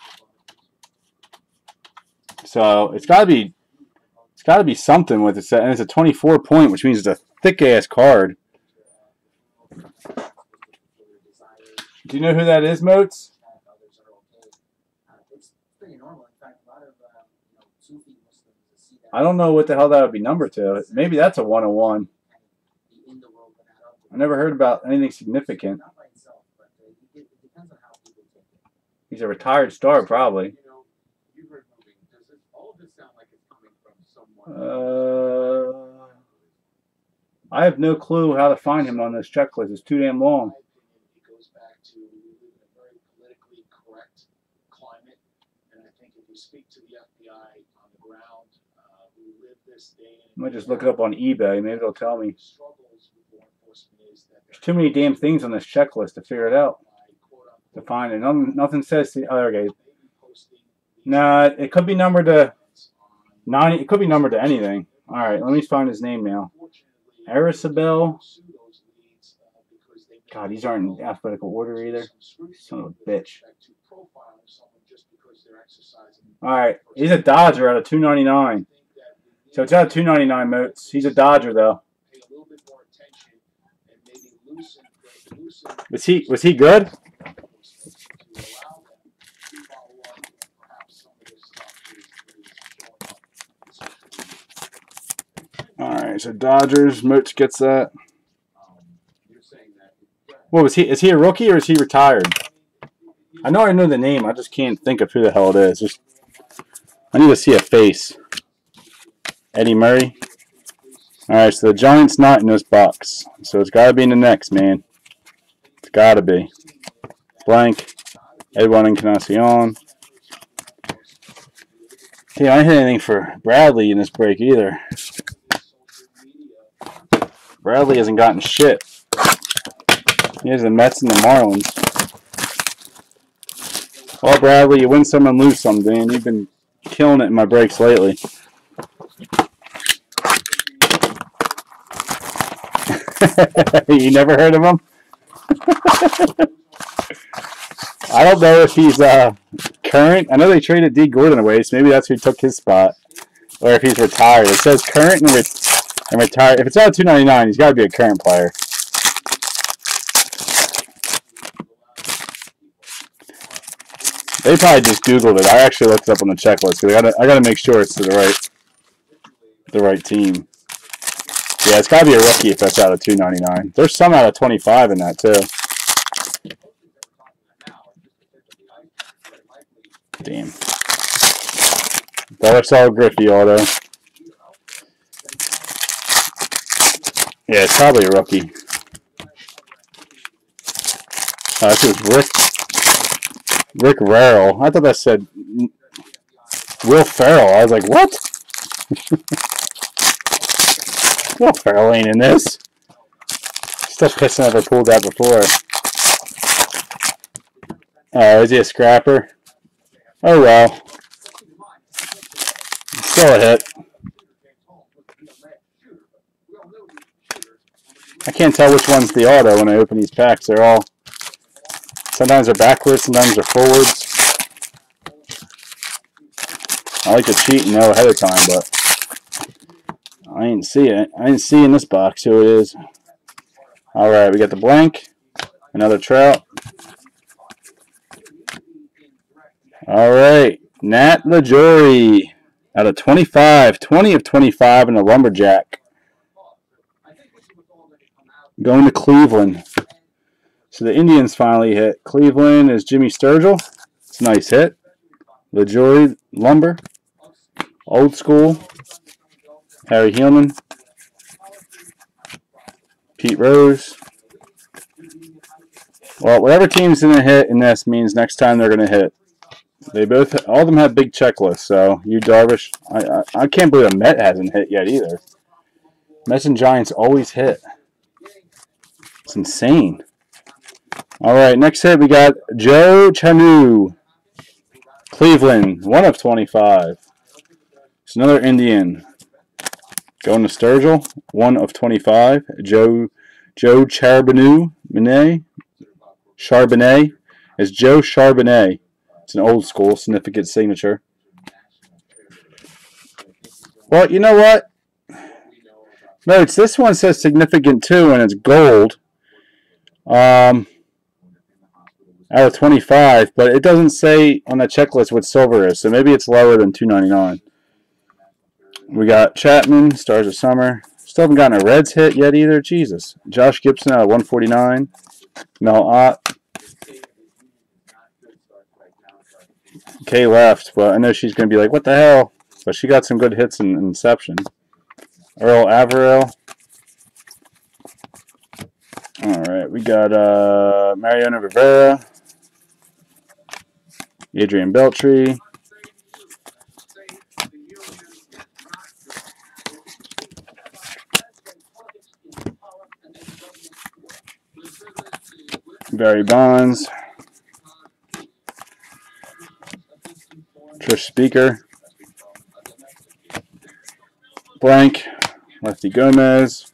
So it's got to be something with it, and it's a 24 point, which means it's a thick ass card. Do you know who that is, Moats? I don't know what the hell that would be numbered to. Maybe that's a 101. I never heard about anything significant. He's a retired star, probably. I have no clue how to find him on this checklist. It's too damn long. I might just look it up on eBay. Maybe they'll tell me. There's too many damn things on this checklist to figure it out. To find it. Nothing says. Oh, okay. No, it could be numbered to 90. It could be numbered to anything. All right, let me find his name now. Aristobel. God, these aren't in alphabetical order either. Son of a bitch. All right, he's a Dodger out of 299. So it's out of 299 motes. He's a Dodger though. Was he good? All right, so Dodgers, Moats gets that. What was he? Is he a rookie or is he retired? I know the name. I just can't think of who the hell it is. I need to see a face. Eddie Murray. All right, so the Giants not in this box, so it's got to be in the next, man. It's got to be. Blank. Edwin Encarnacion. Yeah, I didn't hit anything for Bradley in this break either. Bradley hasn't gotten shit. He has the Mets and the Marlins. Well, Bradley, you win some and lose some, Dan. You've been killing it in my breaks lately. You never heard of him? I don't know if he's current. I know they traded D. Gordon away, so maybe that's who took his spot. Or if he's retired. It says current and retired. If it's out of 299, he's got to be a current player. They probably just Googled it. I actually looked it up on the checklist because I gotta make sure it's to the right team. Yeah, it's gotta be a rookie if that's out of 299. There's some out of 25 in that too. Damn. Barisal Griffey auto. Yeah, it's probably a rookie. Oh, this is Rick Rarrell. I thought that said Will Ferrell. I was like, what? Will Ferrell ain't in this. Still pissing off I pulled that before. Oh, is he a scrapper? Oh well. Still a hit. I can't tell which one's the auto when I open these packs. They're all... Sometimes they're backwards, sometimes they're forwards. I like to cheat and know ahead of time, but I didn't see it. I didn't see in this box who it is. Alright, we got the blank. Another Trout. Alright, Nat LaJory out of 25. 20 of 25 in a Lumberjack. Going to Cleveland. So the Indians finally hit. Cleveland is Jimmy Sturgill. It's a nice hit. LaJory, Lumber. Old School. Harry Hillman. Pete Rose. Well, whatever team's going to hit in this means next time they're going to hit. All of them have big checklists, so you Darvish. I can't believe a Met hasn't hit yet either. Mets and Giants always hit. It's insane. All right, next hit we got Joe Chanu, Cleveland, 1 of 25. It's another Indian. Going to Sturgill, 1 of 25. Joe Charbonnet. Charbonnet. It's Joe Charbonnet. It's an old school significant signature. Well, you know what? No, this one says significant too, and it's gold. Out of 25, but it doesn't say on the checklist what silver is, so maybe it's lower than 299. We got Chapman, Stars of Summer. Still haven't gotten a Reds hit yet either. Jesus. Josh Gibson out of 149. Mel Ott. Kay left, but I know she's going to be like, what the hell? But she got some good hits in Inception. Earl Averill. Alright, we got Mariano Rivera. Adrian Beltre. Barry Bonds. Trish Speaker. Blank. Lefty Gomez.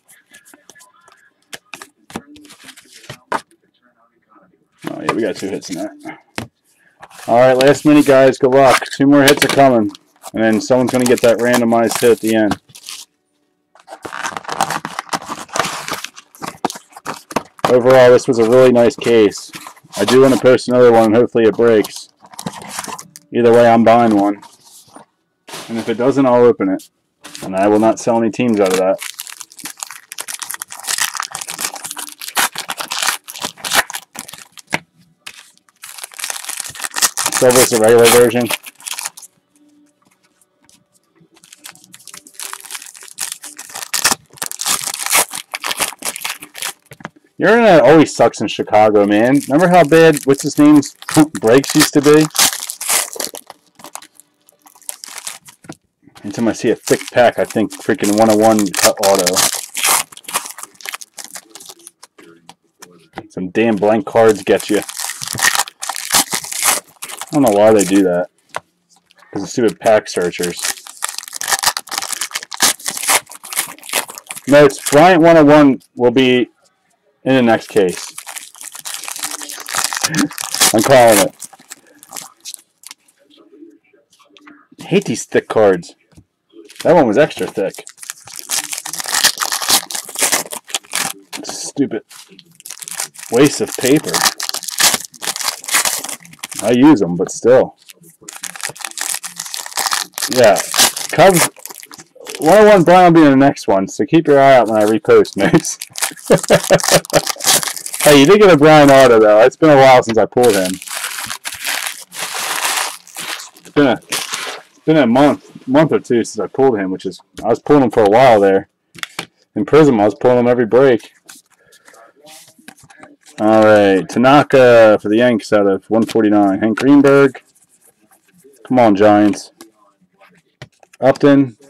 Oh yeah, we got 2 hits in that. Alright, last minute guys, good luck. 2 more hits are coming. And then someone's going to get that randomized hit at the end. Overall, this was a really nice case. I do want to post another one and hopefully it breaks. Either way, I'm buying one. And if it doesn't, I'll open it. And I will not sell any teams out of that. Silver's the regular version. Your internet always sucks in Chicago, man. Remember how bad, what's his name's breaks used to be? Anytime I see a thick pack, I think freaking 101 cut auto. Some damn blank cards get you. I don't know why they do that. Because of stupid pack searchers. No, it's Bryant 101 will be in the next case. I'm calling it. I hate these thick cards. That one was extra thick. Stupid waste of paper. I use them, but still. Yeah, Cubs 101 Brian will be in the next one, so keep your eye out when I repost notes. Hey, you did get a Brian auto though. It's been a while since I pulled him. It's been a month or two since I pulled him, which is I was pulling him for a while there. In Prism, I was pulling him every break. All right, Tanaka for the Yanks out of 149. Hank Greenberg. Come on, Giants. Upton.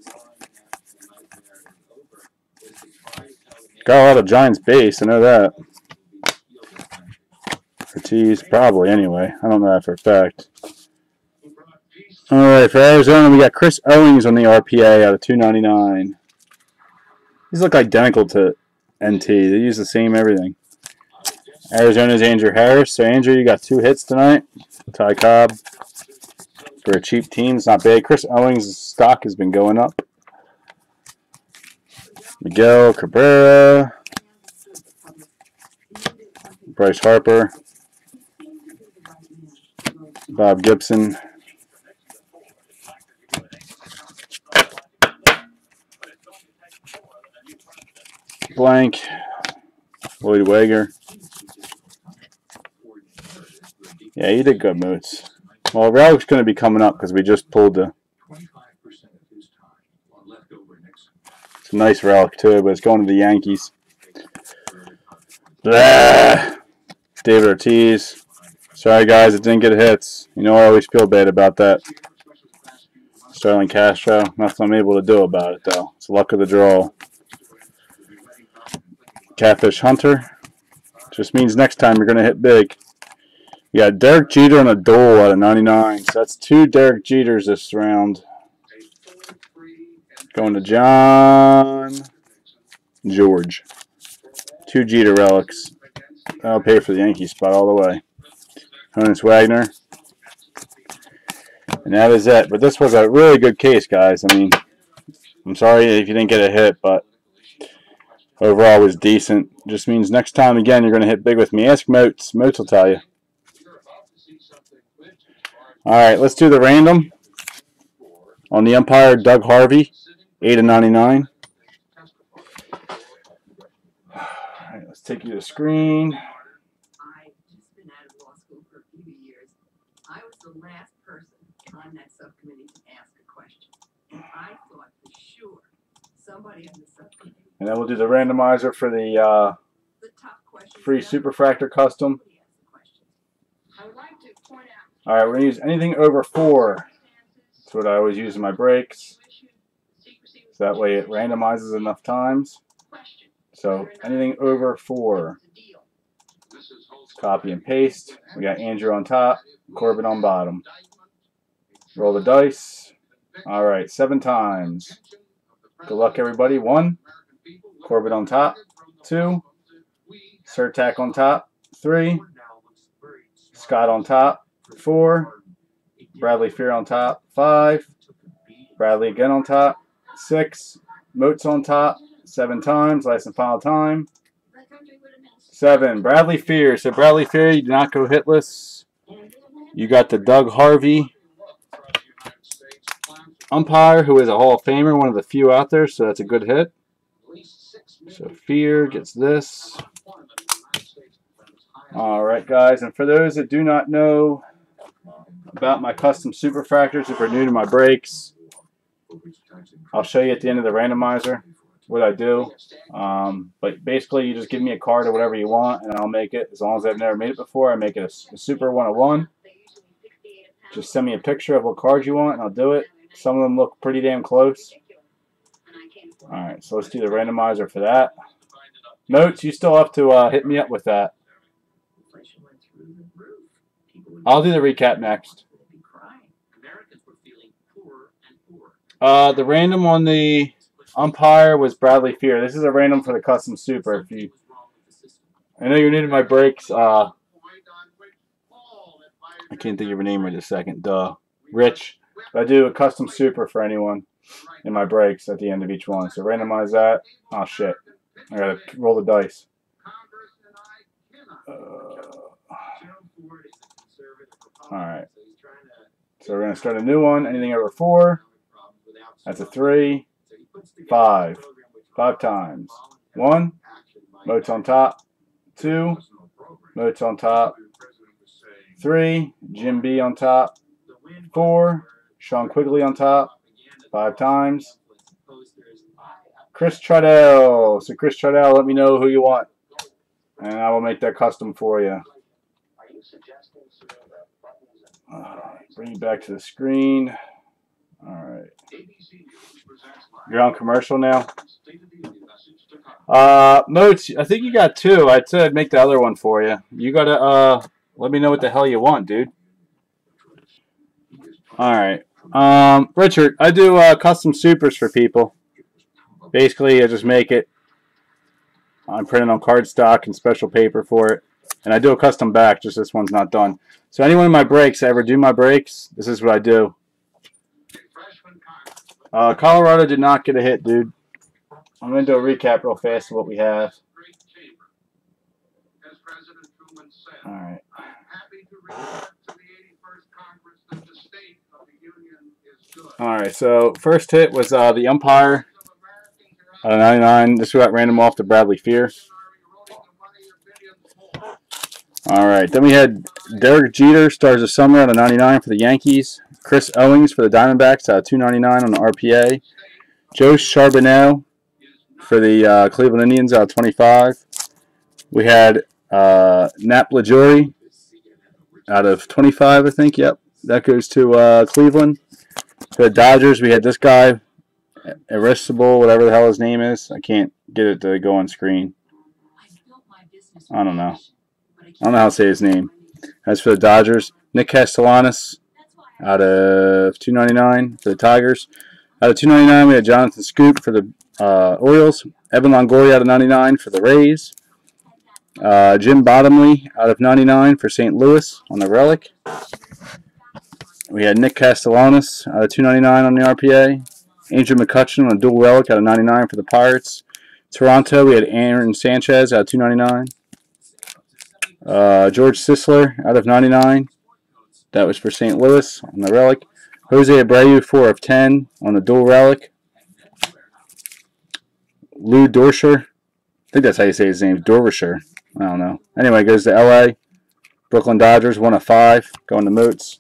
Got a lot of Giants base, I know that. Ortiz, probably anyway. I don't know that for a fact. Alright, for Arizona, we got Chris Owings on the RPA out of 299. These look identical to NT. They use the same everything. Arizona's Andrew Harris. So, Andrew, you got 2 hits tonight. Ty Cobb. For a cheap team, it's not bad. Chris Owings' stock has been going up. Miguel Cabrera. Bryce Harper. Bob Gibson. Blank. Lloyd Weger. Yeah, you did good, Moots. Well, Relic's going to be coming up because we just pulled the... It's a nice Relic too, but it's going to the Yankees. Blah. David Ortiz. Sorry, guys, it didn't get hits. You know, I always feel bad about that. Sterling Castro. Nothing I'm able to do about it, though. It's the luck of the draw. Catfish Hunter. Just means next time you're going to hit big. You got Derek Jeter on a Dole out of 99. So that's 2 Derek Jeters this round. Going to John George. 2 Jeter relics. I'll pay for the Yankee spot all the way. Honus Wagner. And that is it. But this was a really good case, guys. I mean, I'm sorry if you didn't get a hit, but overall was decent. Just means next time, again, you're going to hit big with me. Ask Moats. Moats will tell you. All right, let's do the random. On the umpire, Doug Harvey, 8/99. All right, let's take you to the screen. I've just been out of law school for a few years. I was the last person on that subcommittee to ask a question. And I thought for sure somebody on the subcommittee. And then we'll do the randomizer for the top question free Superfractor custom. I would like to point out. All right, we're going to use anything over 4. That's what I always use in my breaks. So that way it randomizes enough times. So anything over 4. Copy and paste. We got Andrew on top, Corbin on bottom. Roll the dice. All right, 7 times. Good luck, everybody. 1. Corbin on top. 2. Surtac on top. 3. Scott on top. 4. Bradley Fear on top. 5. Bradley again on top. 6. Moats on top. 7 times. Last and final time. 7. Bradley Fear. So Bradley Fear, you did not go hitless. You got the Doug Harvey umpire, who is a Hall of Famer, one of the few out there, so that's a good hit. So Fear gets this. Alright guys, and for those that do not know about my custom Superfractors, if you're new to my breaks, I'll show you at the end of the randomizer what I do. But basically you just give me a card or whatever you want and I'll make it. As long as I've never made it before, I make it a Super 101. Just send me a picture of what card you want and I'll do it. Some of them look pretty damn close. Alright, so let's do the randomizer for that. Notes, you still have to hit me up with that. I'll do the recap next. The random on the umpire was Bradley Fear. This is a random for the custom super. If you, I know you're new to my breaks. I can't think of your name right this second. Rich. But I do a custom super for anyone in my breaks at the end of each one. So randomize that. Oh shit! I gotta roll the dice. Alright. So we're going to start a new one. Anything over 4. That's a 3. 5. 5 times. 1. Moats on top. 2. Moats on top. 3. Jim B on top. 4. Sean Quigley on top. 5 times. Chris Trudell. So Chris Trudell, let me know who you want. And I will make that custom for you. Bring you back to the screen. Alright. You're on commercial now? Moats, I think you got 2. I said I'd make the other one for you. You gotta let me know what the hell you want, dude. Alright. Richard, I do custom supers for people. Basically, I just make it. I'm printing on cardstock and special paper for it. And I do a custom back, just this one's not done. So anyone in my breaks, I ever do my breaks, this is what I do. Colorado did not get a hit, dude. I'm going to do a recap real fast of what we have. Alright. Alright, so first hit was the umpire out of 99. This got random off to Bradley Fear. Alright, then we had Derek Jeter, Stars of Summer out of 99 for the Yankees. Chris Owings for the Diamondbacks out of 299 on the RPA. Joe Charbonneau for the Cleveland Indians out of 25. We had Nap Lajoie out of 25, I think. Yep, that goes to Cleveland. For the Dodgers, we had this guy, Aristable, whatever the hell his name is. I can't get it to go on screen. I don't know. I don't know how to say his name. As for the Dodgers, Nick Castellanos out of 299 for the Tigers. Out of 299, we had Jonathan Scoop for the Orioles. Evan Longoria out of 99 for the Rays. Jim Bottomley out of 99 for St. Louis on the Relic. We had Nick Castellanos out of 299 on the RPA. Andrew McCutcheon on a dual Relic out of 99 for the Pirates. Toronto, we had Aaron Sanchez out of 299. George Sisler out of 99. That was for St. Louis on the Relic. Jose Abreu, 4 of 10 on the dual relic. Lou Dorsher. I think that's how you say his name. Dorsher. I don't know. Anyway, goes to LA. Brooklyn Dodgers, 1 of 5. Going to Moats.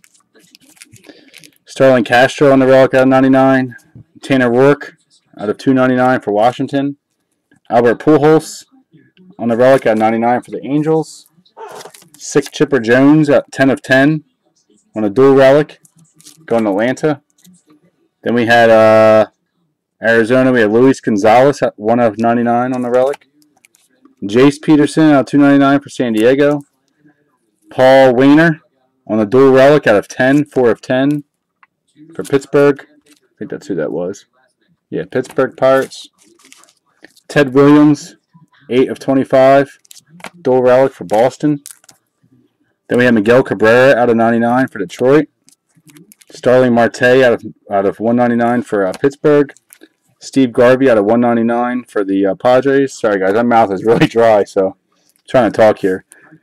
Starlin Castro on the relic out of 99. Tanner Roark out of 299 for Washington. Albert Pujols on the relic at 99 for the Angels. Sick Chipper Jones at 10 of 10 on a dual relic going to Atlanta. Then we had Arizona. We had Luis Gonzalez at 1 of 99 on the relic. Jace Peterson out of 299 for San Diego. Paul Wainer on the dual relic out of 10, 4 of 10 for Pittsburgh. I think that's who that was. Yeah, Pittsburgh Pirates. Ted Williams, 8 of 25, dual relic for Boston. Then we have Miguel Cabrera out of 99 for Detroit. Starling Marte out of 199 for Pittsburgh. Steve Garvey out of 199 for the Padres. Sorry guys, my mouth is really dry, so I'm trying to talk here.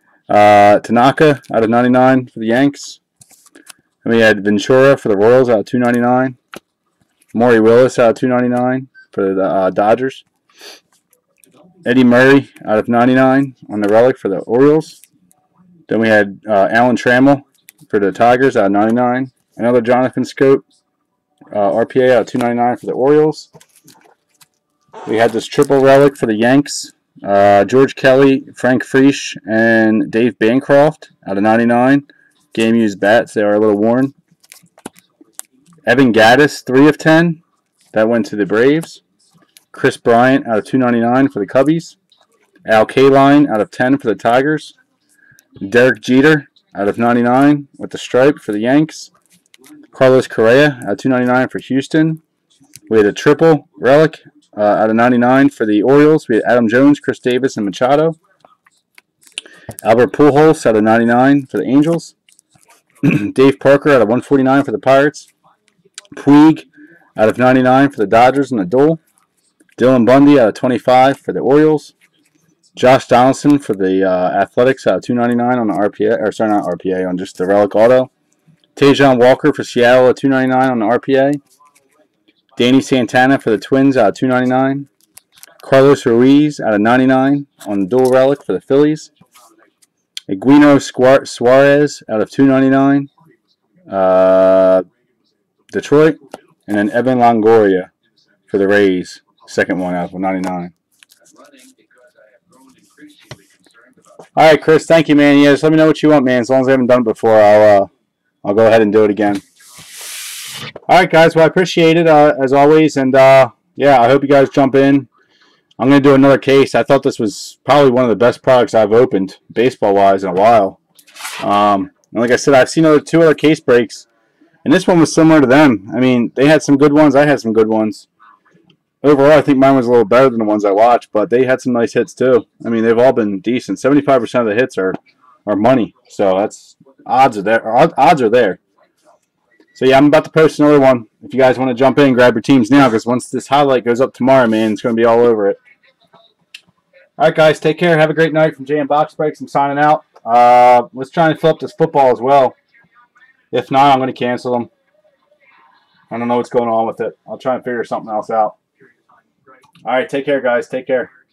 Tanaka out of 99 for the Yanks. And we had Ventura for the Royals out of 299. Maury Willis out of 299 for the Dodgers. Eddie Murray out of 99 on the relic for the Orioles. Then we had Alan Trammell for the Tigers out of 99. Another Jonathan Scope RPA out of 299 for the Orioles. We had this triple relic for the Yanks. George Kelly, Frank Frisch, and Dave Bancroft out of 99. Game used bats. They are a little worn. Evan Gattis, 3 of 10. That went to the Braves. Chris Bryant out of 299 for the Cubbies. Al Kaline out of 10 for the Tigers. Derek Jeter out of 99 with the stripe for the Yanks. Carlos Correa out of 299 for Houston. We had a triple relic out of 99 for the Orioles. We had Adam Jones, Chris Davis, and Machado. Albert Pujols out of 99 for the Angels. Dave Parker out of 149 for the Pirates. Puig out of 99 for the Dodgers and the duel. Dylan Bundy out of 25 for the Orioles. Josh Donaldson for the Athletics out of 299 on the RPA, or sorry, not RPA, on just the relic auto. Tajon Walker for Seattle at 299 on the RPA. Danny Santana for the Twins out of 299. Carlos Ruiz out of 99 on the dual relic for the Phillies. Eugenio Suarez out of 299. Detroit. And then Evan Longoria for the Rays. Second one out of 99. All right, Chris. Thank you, man. Yeah, just let me know what you want, man. As long as I haven't done it before, I'll go ahead and do it again. All right, guys. Well, I appreciate it as always, and yeah, I hope you guys jump in. I'm gonna do another case. I thought this was probably one of the best products I've opened baseball-wise in a while. And like I said, I've seen two other case breaks, and this one was similar to them. I mean, they had some good ones. I had some good ones. Overall, I think mine was a little better than the ones I watched, but they had some nice hits too. I mean, they've all been decent. 75% of the hits are money, so that's odds are there. Odds are there. So yeah, I'm about to post another one. If you guys want to jump in, grab your teams now, because once this highlight goes up tomorrow, man, it's going to be all over it. All right, guys, take care. Have a great night from JM Box Breaks. I'm signing out. Let's try and fill up this football as well. If not, I'm going to cancel them. I don't know what's going on with it. I'll try and figure something else out. All right, take care, guys. Take care.